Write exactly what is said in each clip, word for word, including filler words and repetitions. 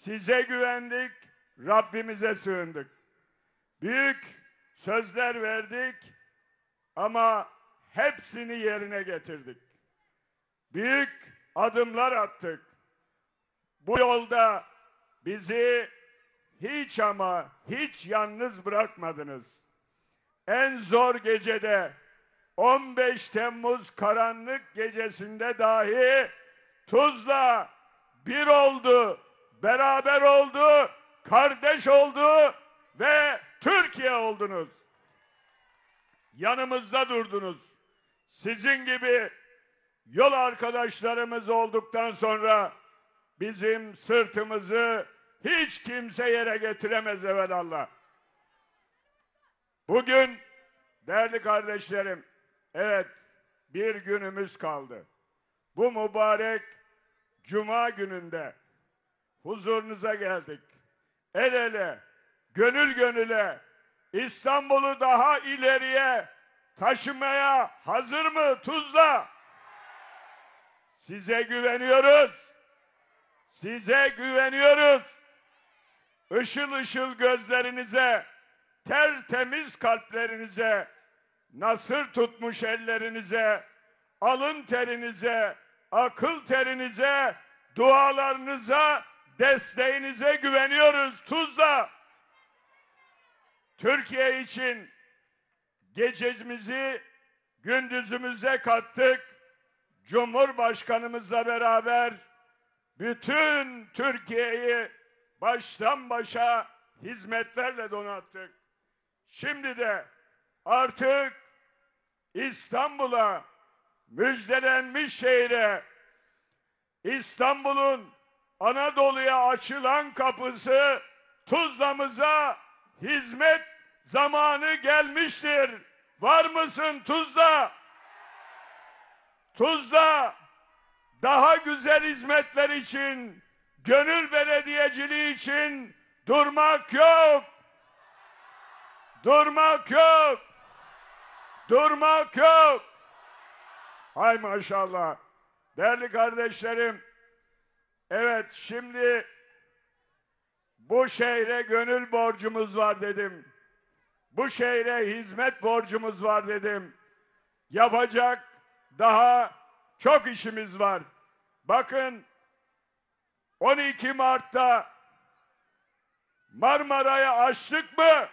Size güvendik, Rabbimize sığındık. Büyük sözler verdik ama hepsini yerine getirdik. Büyük adımlar attık. Bu yolda bizi hiç ama hiç yalnız bırakmadınız. En zor gecede, on beş Temmuz karanlık gecesinde dahi Tuzla bir oldu, beraber oldu, kardeş oldu ve Türkiye oldunuz. Yanımızda durdunuz. Sizin gibi yol arkadaşlarımız olduktan sonra bizim sırtımızı hiç kimse yere getiremez evelallah. Bugün değerli kardeşlerim, evet bir günümüz kaldı. Bu mübarek Cuma gününde huzurunuza geldik. El ele, gönül gönüle İstanbul'u daha ileriye taşımaya hazır mı Tuzla? Size güveniyoruz. Size güveniyoruz. Işıl ışıl gözlerinize, tertemiz kalplerinize, nasır tutmuş ellerinize, alın terinize, akıl terinize, dualarınıza, desteğinize güveniyoruz Tuzla. Türkiye için gecemizi gündüzümüze kattık. Cumhurbaşkanımızla beraber bütün Türkiye'yi baştan başa hizmetlerle donattık. Şimdi de artık İstanbul'a, müjdelenmiş şehre, İstanbul'un Anadolu'ya açılan kapısı Tuzla'mıza hizmet zamanı gelmiştir. Var mısın Tuzla? Tuzla daha güzel hizmetler için, gönül belediyeciliği için durmak yok. Durmak yok. Durmak yok. Hay maşallah. Değerli kardeşlerim, evet şimdi bu şehre gönül borcumuz var dedim. Bu şehre hizmet borcumuz var dedim. Yapacak daha çok işimiz var. Bakın on iki Mart'ta Marmara'yı açtık mı?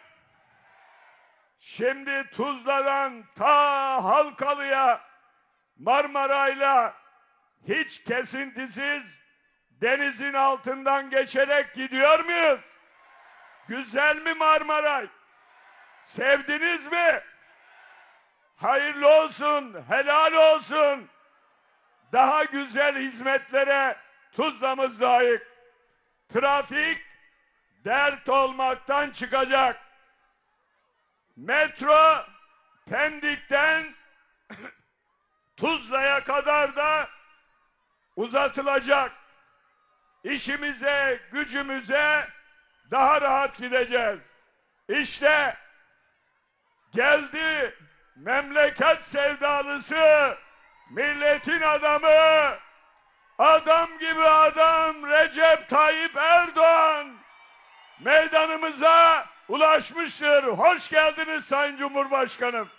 Şimdi Tuzla'dan ta Halkalı'ya Marmara'yla hiç kesintisiz denizin altından geçerek gidiyor muyuz? Güzel mi Marmaray? Sevdiniz mi? Hayırlı olsun, helal olsun. Daha güzel hizmetlere Tuzla'mız layık. Trafik dert olmaktan çıkacak. Metro Pendik'ten Tuzla'ya kadar da uzatılacak. İşimize, gücümüze daha rahat gideceğiz. İşte geldi memleket sevdalısı, milletin adamı, adam gibi adam Recep Tayyip Erdoğan meydanımıza ulaşmıştır. Hoş geldiniz Sayın Cumhurbaşkanım.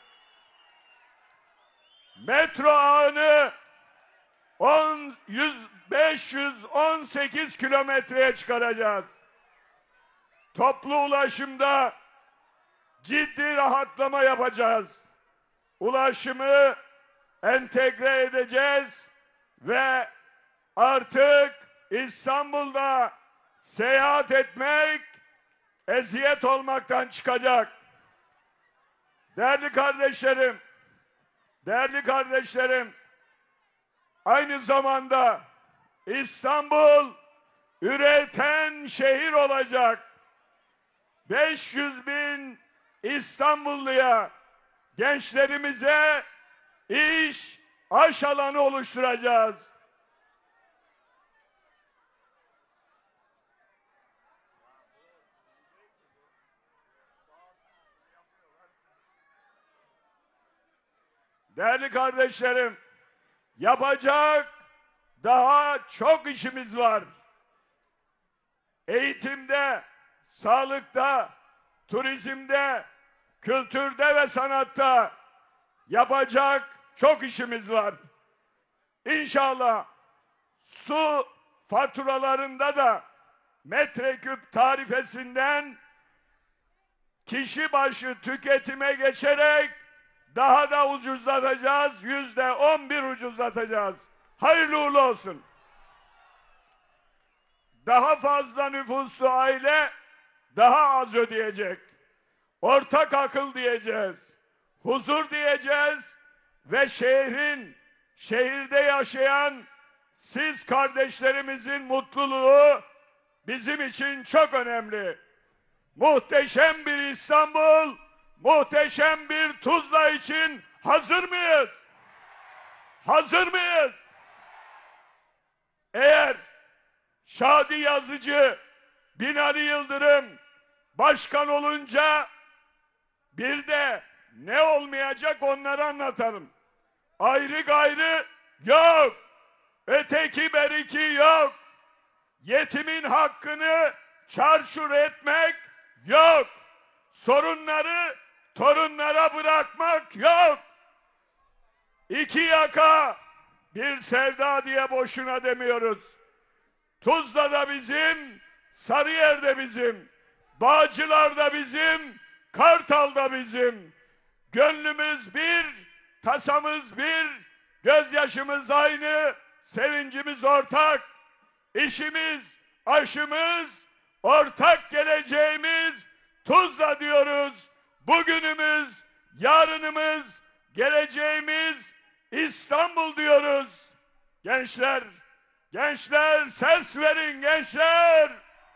Metro ağını on, yüz, beş yüz on sekiz kilometreye çıkaracağız. Toplu ulaşımda ciddi rahatlama yapacağız. Ulaşımı entegre edeceğiz ve artık İstanbul'da seyahat etmek eziyet olmaktan çıkacak. Değerli kardeşlerim, değerli kardeşlerim, aynı zamanda İstanbul üreten şehir olacak. beş yüz bin İstanbulluya, gençlerimize iş, aş alanı oluşturacağız. Değerli kardeşlerim, yapacak daha çok işimiz var. eğitimde, sağlıkta, turizmde, kültürde ve sanatta yapacak çok işimiz var. İnşallah su faturalarında da metreküp tarifesinden kişi başı tüketime geçerek daha da ucuzlatacağız. Yüzde on bir ucuzlatacağız. Hayırlı uğurlu olsun. Daha fazla nüfuslu aile daha az ödeyecek. Ortak akıl diyeceğiz. Huzur diyeceğiz ve şehrin, şehirde yaşayan siz kardeşlerimizin mutluluğu bizim için çok önemli. Muhteşem bir İstanbul, muhteşem bir Tuzla için hazır mıyız? Hazır mıyız? Eğer Şadi Yazıcı, Binali Yıldırım başkan olunca bir de ne olmayacak onları anlatalım. Ayrı gayrı yok. Öteki beriki yok. Yetimin hakkını çarçur etmek yok. Sorunları torunlara bırakmak yok. İki yaka bir sevda diye boşuna demiyoruz. Tuzla'da bizim, Sarıyer'de bizim, Bağcılar'da bizim, Kartal'da bizim. Gönlümüz bir, tasamız bir, gözyaşımız aynı, sevincimiz ortak. İşimiz, aşımız, ortak geleceğimiz Tuzla diyoruz. Bugünümüz, yarınımız, geleceğimiz İstanbul diyoruz. Gençler, gençler ses verin gençler.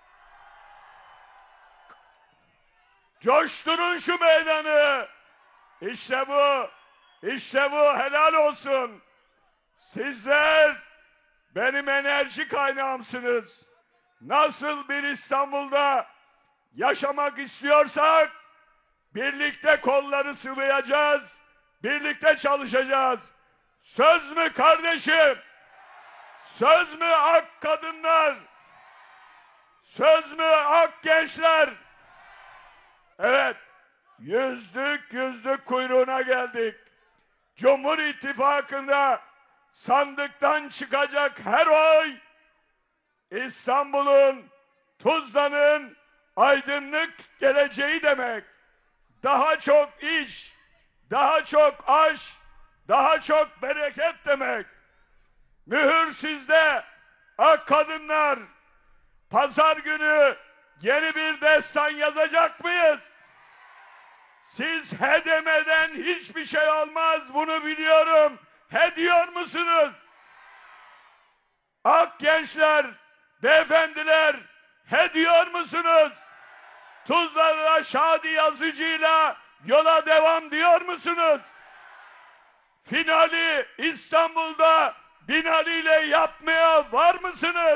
Coşturun şu meydanı. İşte bu, işte bu, helal olsun. Sizler benim enerji kaynağımsınız. Nasıl bir İstanbul'da yaşamak istiyorsak birlikte kolları sıvayacağız, birlikte çalışacağız. Söz mü kardeşim? Söz mü ak kadınlar? Söz mü ak gençler? Evet, yüzlük yüzlük kuyruğuna geldik. Cumhur İttifakı'nda sandıktan çıkacak her oy İstanbul'un, Tuzla'nın aydınlık geleceği demek. Daha çok iş, daha çok aş, daha çok bereket demek. Mühür sizde, ak kadınlar. Pazar günü yeni bir destan yazacak mıyız? Siz he demeden hiçbir şey olmaz, bunu biliyorum. He diyor musunuz? Ak gençler, beyefendiler, he diyor musunuz? Tuzla'da Şadi Yazıcı'yla yola devam diyor musunuz? Finali İstanbul'da Binali ile yapmaya var mısınız?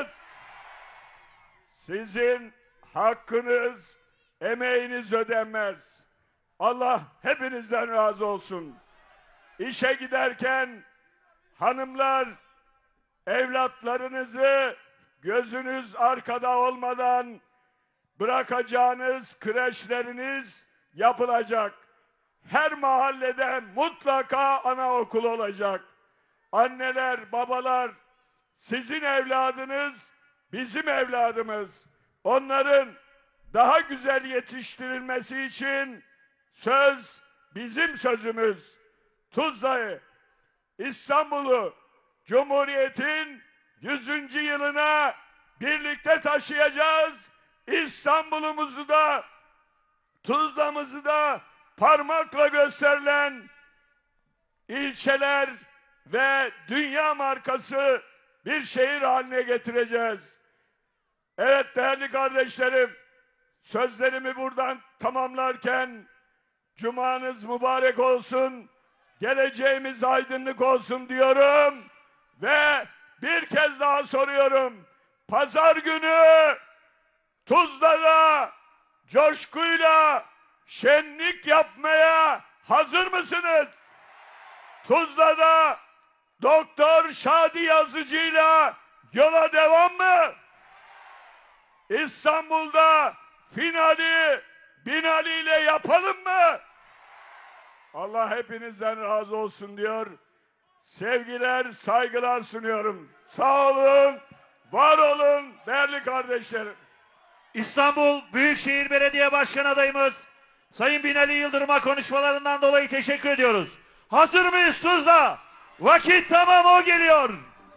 Sizin hakkınız, emeğiniz ödenmez. Allah hepinizden razı olsun. İşe giderken hanımlar, evlatlarınızı gözünüz arkada olmadan bırakacağınız kreşleriniz yapılacak. Her mahallede mutlaka anaokul olacak. Anneler, babalar, sizin evladınız bizim evladımız. Onların daha güzel yetiştirilmesi için söz bizim sözümüz. Tuzla'yı, İstanbul'u Cumhuriyet'in yüzüncü yılına birlikte taşıyacağız. İstanbul'umuzu da Tuzla'mızı da parmakla gösterilen ilçeler ve dünya markası bir şehir haline getireceğiz. Evet değerli kardeşlerim, sözlerimi buradan tamamlarken cumanız mübarek olsun, geleceğimiz aydınlık olsun diyorum ve bir kez daha soruyorum. Pazar günü Tuzla'da coşkuyla şenlik yapmaya hazır mısınız? Tuzla'da Doktor Şadi Yazıcı'yla yola devam mı? İstanbul'da finali Binali ile yapalım mı? Allah hepinizden razı olsun diyor. Sevgiler, saygılar sunuyorum. Sağ olun, var olun değerli kardeşlerim. İstanbul Büyükşehir Belediye Başkanı adayımız Sayın Binali Yıldırım'a konuşmalarından dolayı teşekkür ediyoruz. Hazır mıyız Tuzla? Vakit tamam, o geliyor.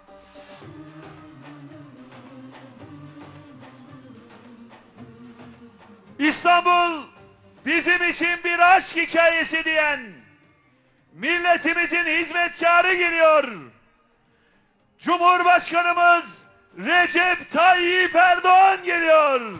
İstanbul bizim için bir aşk hikayesi diyen milletimizin hizmetkarı geliyor. Cumhurbaşkanımız Recep Tayyip Erdoğan geliyor.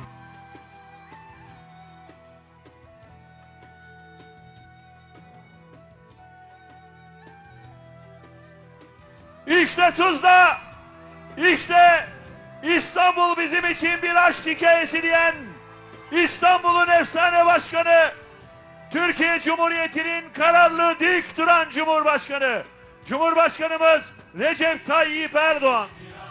İşte Tuzla, işte İstanbul bizim için bir aşk hikayesi diyen İstanbul'un efsane başkanı, Türkiye Cumhuriyeti'nin kararlı dik duran Cumhurbaşkanı, Cumhurbaşkanımız Recep Tayyip Erdoğan.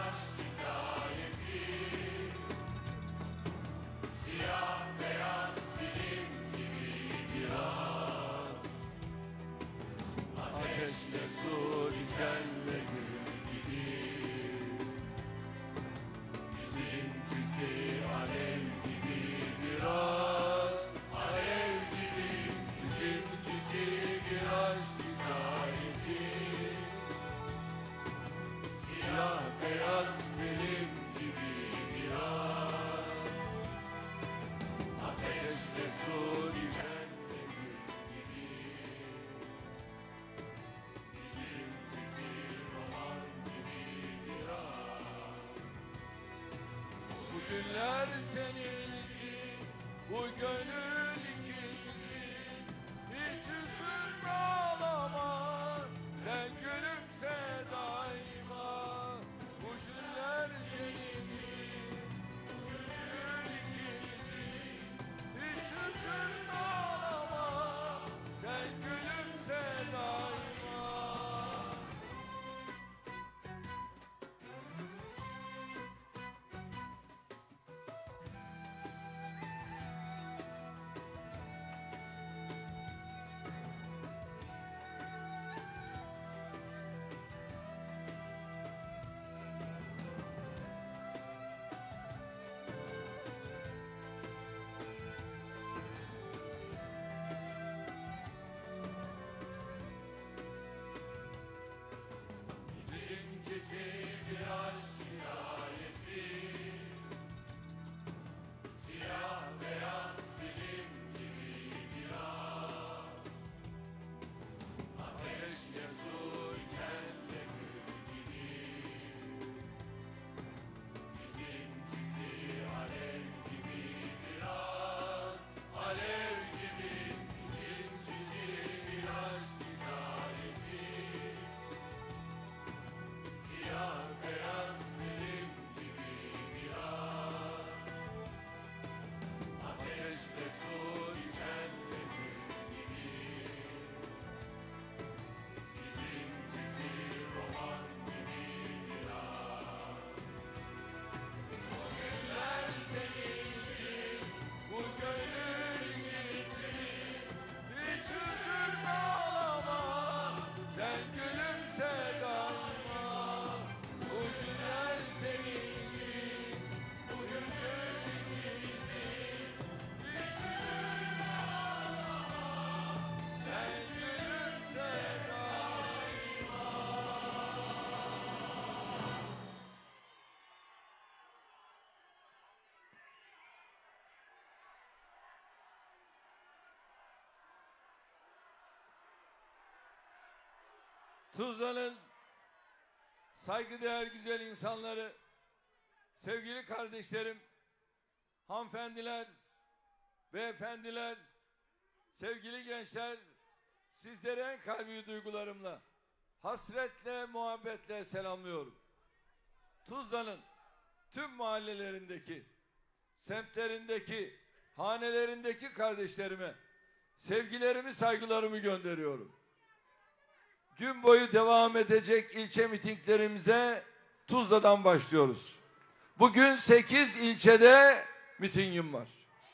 Günler senin için, bu gönül ikinci. Hiç üzülme, ağlama, sen gülümse daima. Bu günler senin için, bu gönül ikinci. Hiç üzülme, ağlama, sen gülümse daima. Tuzla'nın saygıdeğer güzel insanları, sevgili kardeşlerim, hanımefendiler, beyefendiler, sevgili gençler, sizleri en kalbi duygularımla, hasretle, muhabbetle selamlıyorum. Tuzla'nın tüm mahallelerindeki, semtlerindeki, hanelerindeki kardeşlerime sevgilerimi, saygılarımı gönderiyorum. Gün boyu devam edecek ilçe mitinglerimize Tuzla'dan başlıyoruz. Bugün sekiz ilçede mitingim var.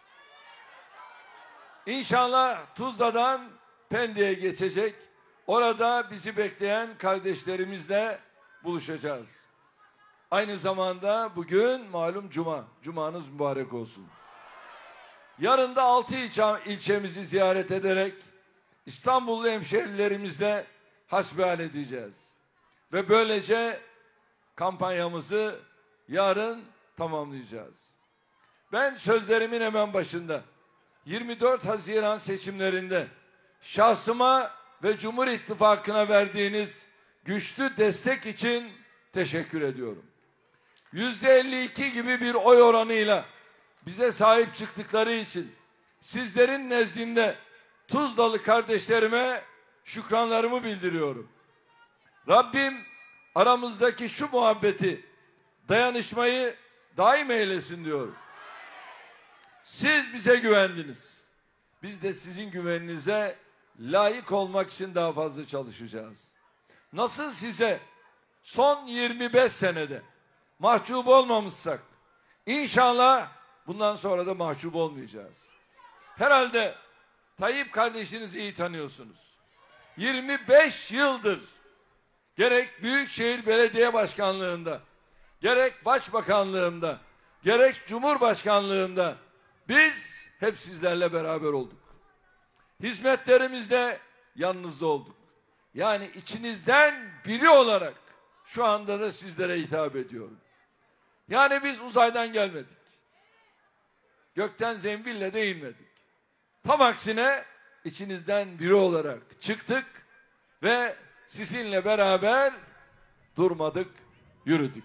İnşallah Tuzla'dan Pendik'e geçecek. Orada bizi bekleyen kardeşlerimizle buluşacağız. Aynı zamanda bugün malum Cuma. Cumanız mübarek olsun. Yarın da altı ilçe, ilçemizi ziyaret ederek İstanbullu hemşehrilerimizle hasbihal edeceğiz. Ve böylece kampanyamızı yarın tamamlayacağız. Ben sözlerimin hemen başında yirmi dört Haziran seçimlerinde şahsıma ve Cumhur İttifakı'na verdiğiniz güçlü destek için teşekkür ediyorum. Yüzde elli iki gibi bir oy oranıyla bize sahip çıktıkları için sizlerin nezdinde Tuzlalı kardeşlerime şükranlarımı bildiriyorum. Rabbim aramızdaki şu muhabbeti, dayanışmayı daim eylesin diyorum. Siz bize güvendiniz. Biz de sizin güveninize layık olmak için daha fazla çalışacağız. Nasıl size son yirmi beş senede mahcup olmamışsak, İnşallah bundan sonra da mahcup olmayacağız. Herhalde Tayyip kardeşinizi iyi tanıyorsunuz. yirmi beş yıldır gerek Büyükşehir Belediye Başkanlığında, gerek Başbakanlığımda, gerek Cumhurbaşkanlığımda biz hep sizlerle beraber olduk. Hizmetlerimizde yanınızda olduk. Yani içinizden biri olarak şu anda da sizlere hitap ediyorum. Yani biz uzaydan gelmedik. Gökten zembille de inmedik. Tam aksine içinizden biri olarak çıktık ve sizinle beraber durmadık, yürüdük.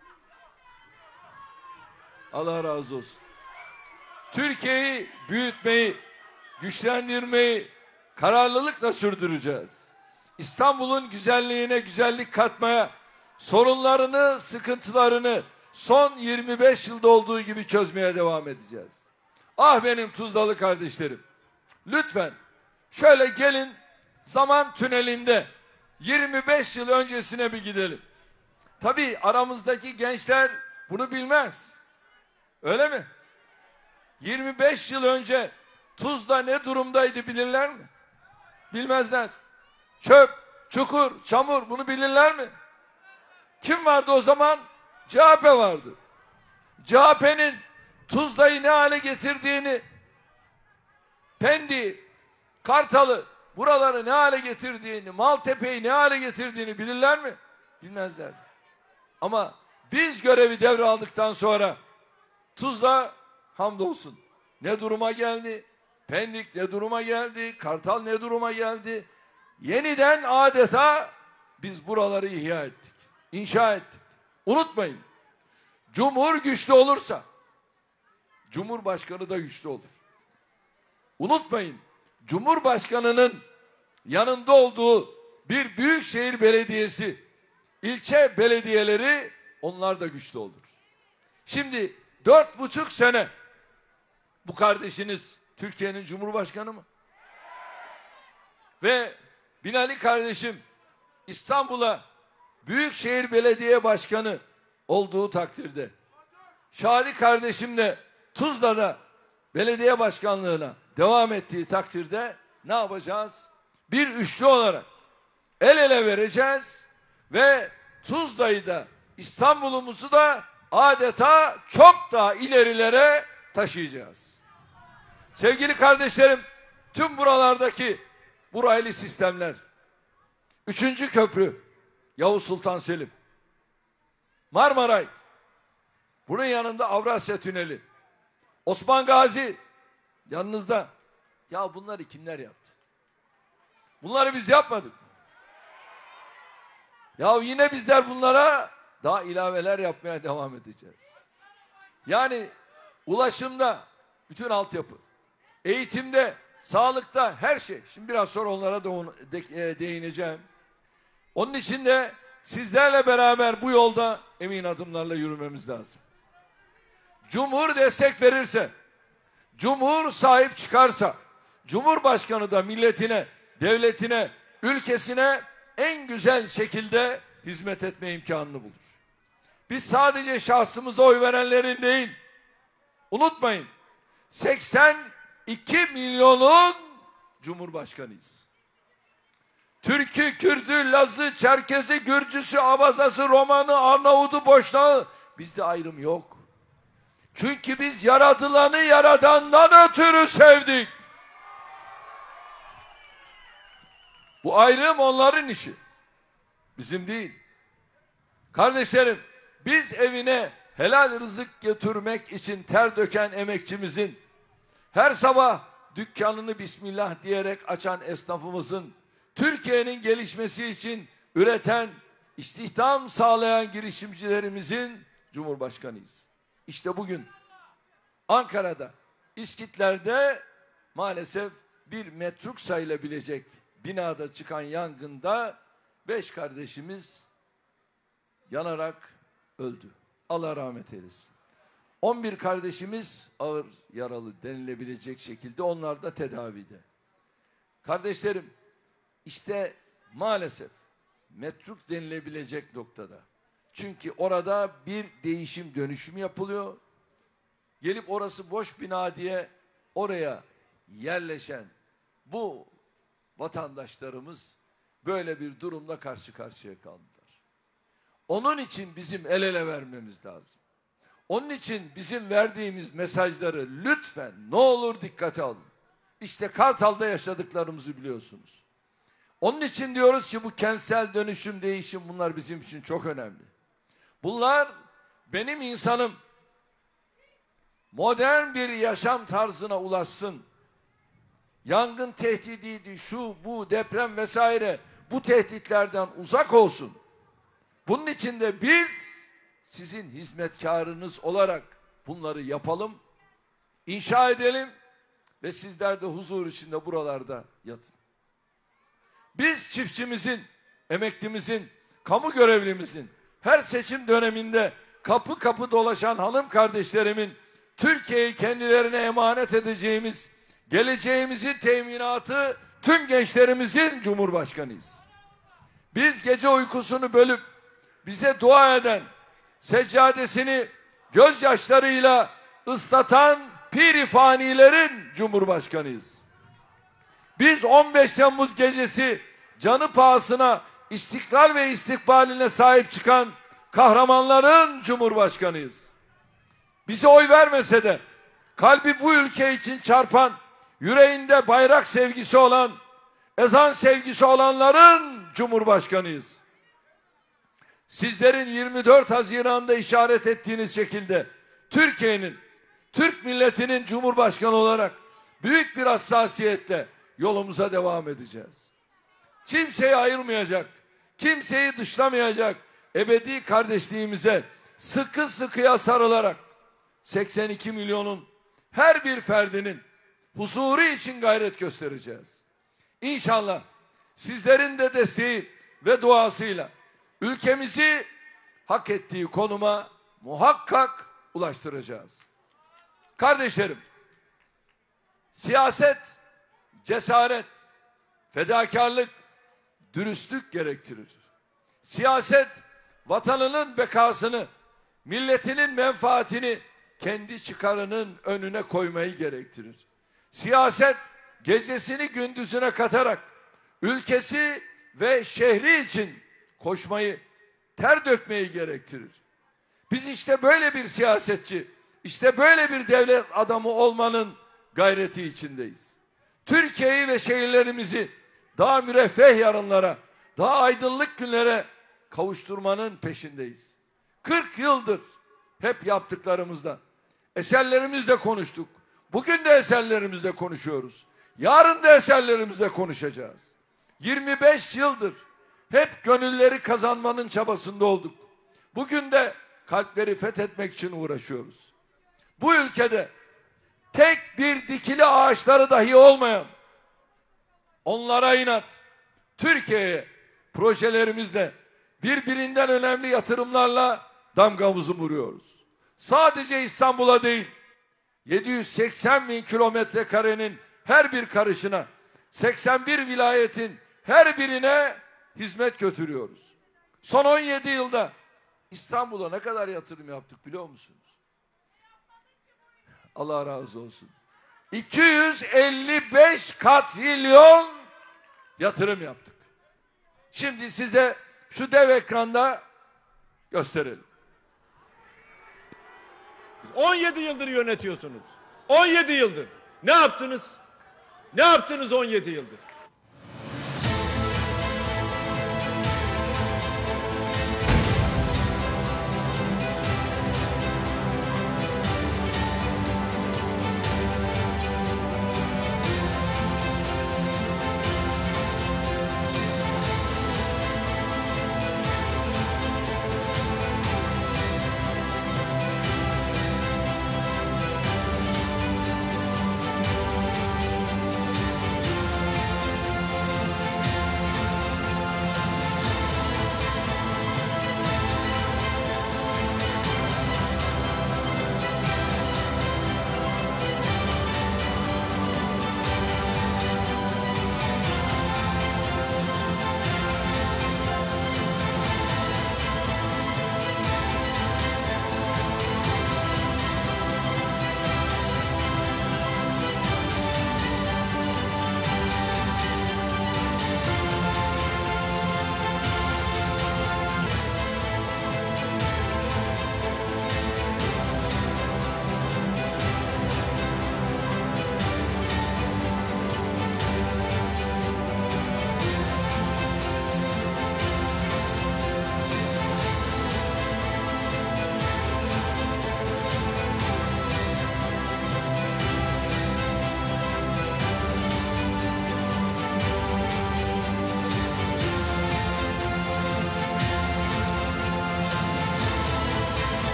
Allah razı olsun. Türkiye'yi büyütmeyi, güçlendirmeyi kararlılıkla sürdüreceğiz. İstanbul'un güzelliğine güzellik katmaya, sorunlarını, sıkıntılarını son yirmi beş yılda olduğu gibi çözmeye devam edeceğiz. Ah benim Tuzlalı kardeşlerim, lütfen şöyle gelin zaman tünelinde yirmi beş yıl öncesine bir gidelim. Tabii aramızdaki gençler bunu bilmez. Öyle mi? yirmi beş yıl önce Tuzla ne durumdaydı bilirler mi? Bilmezler. Çöp, çukur, çamur bunu bilirler mi? Kim vardı o zaman? C H P vardı. C H P'nin Tuzla'yı ne hale getirdiğini, Pendik'i, Kartal'ı, buraları ne hale getirdiğini, Maltepe'yi ne hale getirdiğini bilirler mi? Bilmezler. Ama biz görevi devraldıktan sonra Tuzla hamdolsun ne duruma geldi, Pendik ne duruma geldi, Kartal ne duruma geldi. Yeniden adeta biz buraları ihya ettik, inşa ettik. Unutmayın, Cumhur güçlü olursa Cumhurbaşkanı da güçlü olur. Unutmayın, Cumhurbaşkanının yanında olduğu bir büyükşehir belediyesi, ilçe belediyeleri onlar da güçlü olur. Şimdi dört buçuk sene bu kardeşiniz Türkiye'nin Cumhurbaşkanı mı? Ve Binali kardeşim İstanbul'a Büyükşehir Belediye Başkanı olduğu takdirde, Şadi kardeşim de Tuzla'da belediye başkanlığına devam ettiği takdirde ne yapacağız? Bir üçlü olarak el ele vereceğiz ve Tuzla'yı da İstanbul'umuzu da adeta çok daha ilerilere taşıyacağız. Sevgili kardeşlerim, tüm buralardaki bu raylı sistemler, üçüncü köprü Yavuz Sultan Selim, Marmaray, bunun yanında Avrasya Tüneli, Osman Gazi yanınızda. Ya bunları kimler yaptı? Bunları biz yapmadık. Ya yine bizler bunlara daha ilaveler yapmaya devam edeceğiz. Yani ulaşımda bütün altyapı, eğitimde, sağlıkta her şey. Şimdi biraz sonra onlara da değineceğim. Onun için de sizlerle beraber bu yolda emin adımlarla yürümemiz lazım. Cumhur destek verirse, Cumhur sahip çıkarsa, Cumhurbaşkanı da milletine, devletine, ülkesine en güzel şekilde hizmet etme imkanını bulur. Biz sadece şahsımıza oy verenlerin değil, unutmayın, seksen iki milyonun Cumhurbaşkanıyız. Türk'ü, Kürt'ü, Laz'ı, Çerkez'i, Gürcüsü, Abazası, Roman'ı, Arnavut'u, Boşnağı, bizde ayrım yok. Çünkü biz yaratılanı yaradandan ötürü sevdik. Bu ayrım onların işi, bizim değil. Kardeşlerim, biz evine helal rızık götürmek için ter döken emekçimizin, her sabah dükkanını Bismillah diyerek açan esnafımızın, Türkiye'nin gelişmesi için üreten, istihdam sağlayan girişimcilerimizin Cumhurbaşkanıyız. İşte bugün Ankara'da, İskitler'de maalesef bir metruk sayılabilecek binada çıkan yangında beş kardeşimiz yanarak öldü. Allah rahmet eylesin. on bir kardeşimiz ağır yaralı denilebilecek şekilde, onlar da tedavide. Kardeşlerim, işte maalesef metruk denilebilecek noktada. Çünkü orada bir değişim dönüşüm yapılıyor. Gelip orası boş bina diye oraya yerleşen bu vatandaşlarımız böyle bir durumla karşı karşıya kaldılar. Onun için bizim el ele vermemiz lazım. Onun için bizim verdiğimiz mesajları lütfen ne olur dikkate alın. İşte Kartal'da yaşadıklarımızı biliyorsunuz. Onun için diyoruz ki bu kentsel dönüşüm, değişim, bunlar bizim için çok önemli. Bunlar benim insanım modern bir yaşam tarzına ulaşsın. Yangın tehdidiydi, şu bu deprem vesaire, bu tehditlerden uzak olsun. Bunun için de biz sizin hizmetkarınız olarak bunları yapalım, inşa edelim ve sizler de huzur içinde buralarda yatın. Biz çiftçimizin, emeklimizin, kamu görevlimizin her seçim döneminde kapı kapı dolaşan hanım kardeşlerimin Türkiye'yi kendilerine emanet edeceğimiz, geleceğimizin teminatı tüm gençlerimizin Cumhurbaşkanıyız. Biz gece uykusunu bölüp bize dua eden, seccadesini gözyaşlarıyla ıslatan pir-i fanilerin Cumhurbaşkanıyız. Biz on beş Temmuz gecesi canı pahasına istiklal ve istikbaline sahip çıkan kahramanların Cumhurbaşkanıyız. Bize oy vermese de kalbi bu ülke için çarpan, yüreğinde bayrak sevgisi olan, ezan sevgisi olanların Cumhurbaşkanıyız. Sizlerin yirmi dört Haziran'da işaret ettiğiniz şekilde Türkiye'nin, Türk milletinin Cumhurbaşkanı olarak büyük bir hassasiyetle yolumuza devam edeceğiz. Kimseyi ayırmayacak, kimseyi dışlamayacak ebedi kardeşliğimize sıkı sıkıya sarılarak seksen iki milyonun her bir ferdinin huzuru için gayret göstereceğiz. İnşallah sizlerin de desteği ve duasıyla ülkemizi hak ettiği konuma muhakkak ulaştıracağız. Kardeşlerim, siyaset, cesaret, fedakarlık, dürüstlük gerektirir. Siyaset, vatanının bekasını, milletinin menfaatini kendi çıkarının önüne koymayı gerektirir. Siyaset, gecesini gündüzüne katarak ülkesi ve şehri için koşmayı, ter dökmeyi gerektirir. Biz işte böyle bir siyasetçi, işte böyle bir devlet adamı olmanın gayreti içindeyiz. Türkiye'yi ve şehirlerimizi daha müreffeh yarınlara, daha aydınlık günlere kavuşturmanın peşindeyiz. kırk yıldır hep yaptıklarımızda, eserlerimizle konuştuk. Bugün de eserlerimizle konuşuyoruz. Yarın da eserlerimizle konuşacağız. yirmi beş yıldır hep gönülleri kazanmanın çabasında olduk. Bugün de kalpleri fethetmek için uğraşıyoruz. Bu ülkede tek bir dikili ağaçları dahi olmayan, onlara inat, Türkiye'ye projelerimizle, birbirinden önemli yatırımlarla damgamızı vuruyoruz. Sadece İstanbul'a değil, yedi yüz seksen bin kilometre karenin her bir karışına, seksen bir vilayetin her birine hizmet götürüyoruz. Son on yedi yılda İstanbul'a ne kadar yatırım yaptık biliyor musunuz? Allah razı olsun. iki yüz elli beş katrilyon yatırım yaptık. Şimdi size şu dev ekranda gösterelim. on yedi yıldır yönetiyorsunuz. on yedi yıldır. Ne yaptınız? Ne yaptınız on yedi yıldır?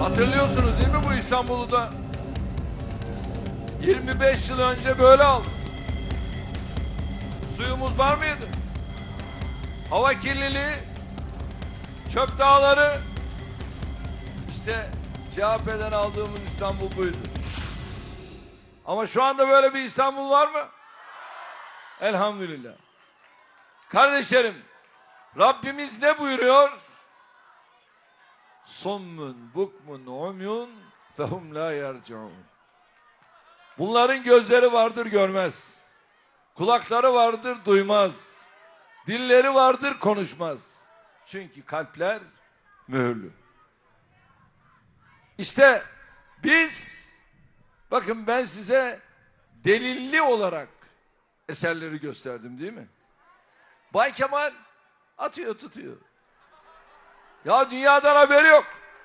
Hatırlıyorsunuz değil mi bu İstanbul'u da? yirmi beş yıl önce böyle aldık. Suyumuz var mıydı? Hava kirliliği, çöp dağları, işte C H P'den aldığımız İstanbul buydu. Ama şu anda böyle bir İstanbul var mı? Elhamdülillah. Kardeşlerim, Rabbimiz ne buyuruyor? Sommun, bukmun, umyun, fehum la yerciun. Bunların gözleri vardır görmez. Kulakları vardır duymaz. Dilleri vardır konuşmaz. Çünkü kalpler mühürlü. İşte biz, bakın ben size delilli olarak eserleri gösterdim değil mi? Bay Kemal atıyor tutuyor. Ya dünyadan haberi yok.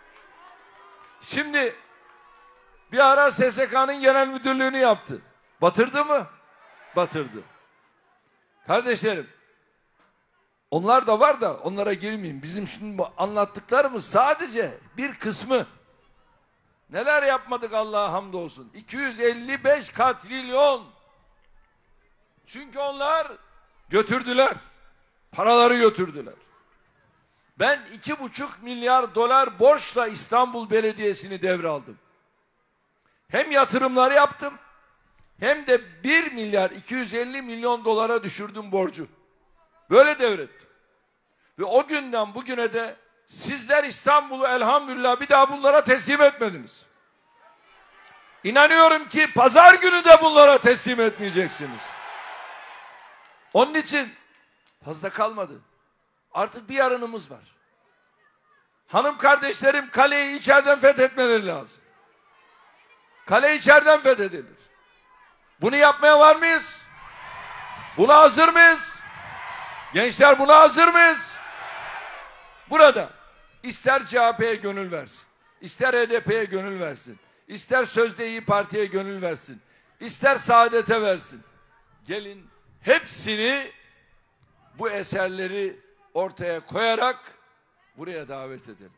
Şimdi bir ara S S K'nın genel müdürlüğünü yaptı. Batırdı mı? Batırdı. Kardeşlerim, onlar da var da onlara girmeyeyim. Bizim şimdi bu anlattıklarımız sadece bir kısmı. Neler yapmadık Allah'a hamdolsun. iki yüz elli beş katrilyon. Çünkü onlar götürdüler. Paraları götürdüler. Ben iki buçuk milyar dolar borçla İstanbul Belediyesi'ni devraldım. Hem yatırımlar yaptım, hem de bir milyar iki yüz elli milyon dolara düşürdüm borcu. Böyle devrettim. Ve o günden bugüne de sizler İstanbul'u elhamdülillah bir daha bunlara teslim etmediniz. İnanıyorum ki pazar günü de bunlara teslim etmeyeceksiniz. Onun için fazla kalmadı. Artık bir yarınımız var. Hanım kardeşlerim, kaleyi içeriden fethetmeleri lazım. Kale içeriden fethedilir. Bunu yapmaya var mıyız? Buna hazır mıyız? Gençler buna hazır mıyız? Burada ister C H P'ye gönül versin, ister H D P'ye gönül versin, ister Sözde İyi Parti'ye gönül versin, ister Saadet'e versin. Gelin hepsini, bu eserleri ortaya koyarak buraya davet edelim.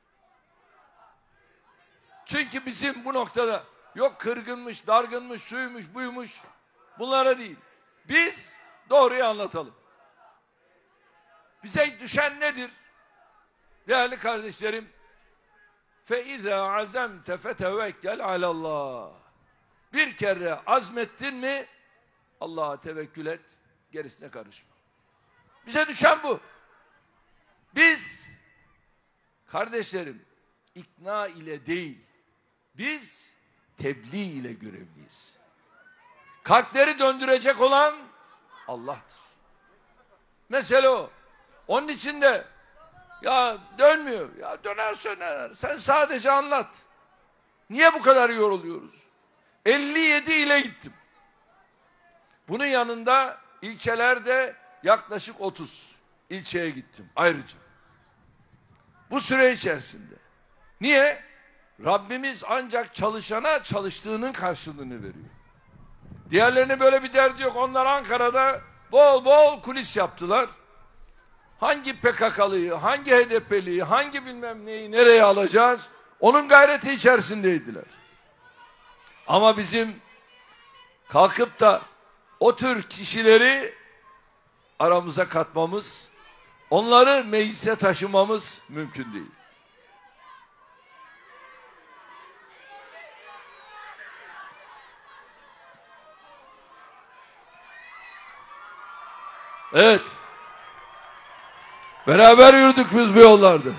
Çünkü bizim bu noktada yok kırgınmış, dargınmış, şuymuş, buymuş, bunlara değil. Biz doğruyu anlatalım. Bize düşen nedir? Değerli kardeşlerim, فَاِذَا عَزَمْتَ فَتَوَكَّلْ عَلَى اللّٰهِ. Bir kere azmettin mi Allah'a tevekkül et, gerisine karışma. Bize düşen bu. Biz kardeşlerim ikna ile değil, biz tebliğ ile görevliyiz. Kalpleri döndürecek olan Allah'tır. Mesele o. Onun için de ya dönmüyor. Ya döner döner. Sen sadece anlat. Niye bu kadar yoruluyoruz? elli yedi ile gittim. Bunun yanında ilçelerde yaklaşık otuz ilçeye gittim ayrıca. Bu süre içerisinde. Niye? Rabbimiz ancak çalışana çalıştığının karşılığını veriyor. Diğerlerine böyle bir derdi yok. Onlar Ankara'da bol bol kulis yaptılar. Hangi P K K'lıyı, hangi H D P'liyi, hangi bilmem neyi nereye alacağız? Onun gayreti içerisindeydiler. Ama bizim kalkıp da o tür kişileri aramıza katmamız, onları meclise taşımamız mümkün değil. Evet. Beraber yürüdük biz bu yollarda.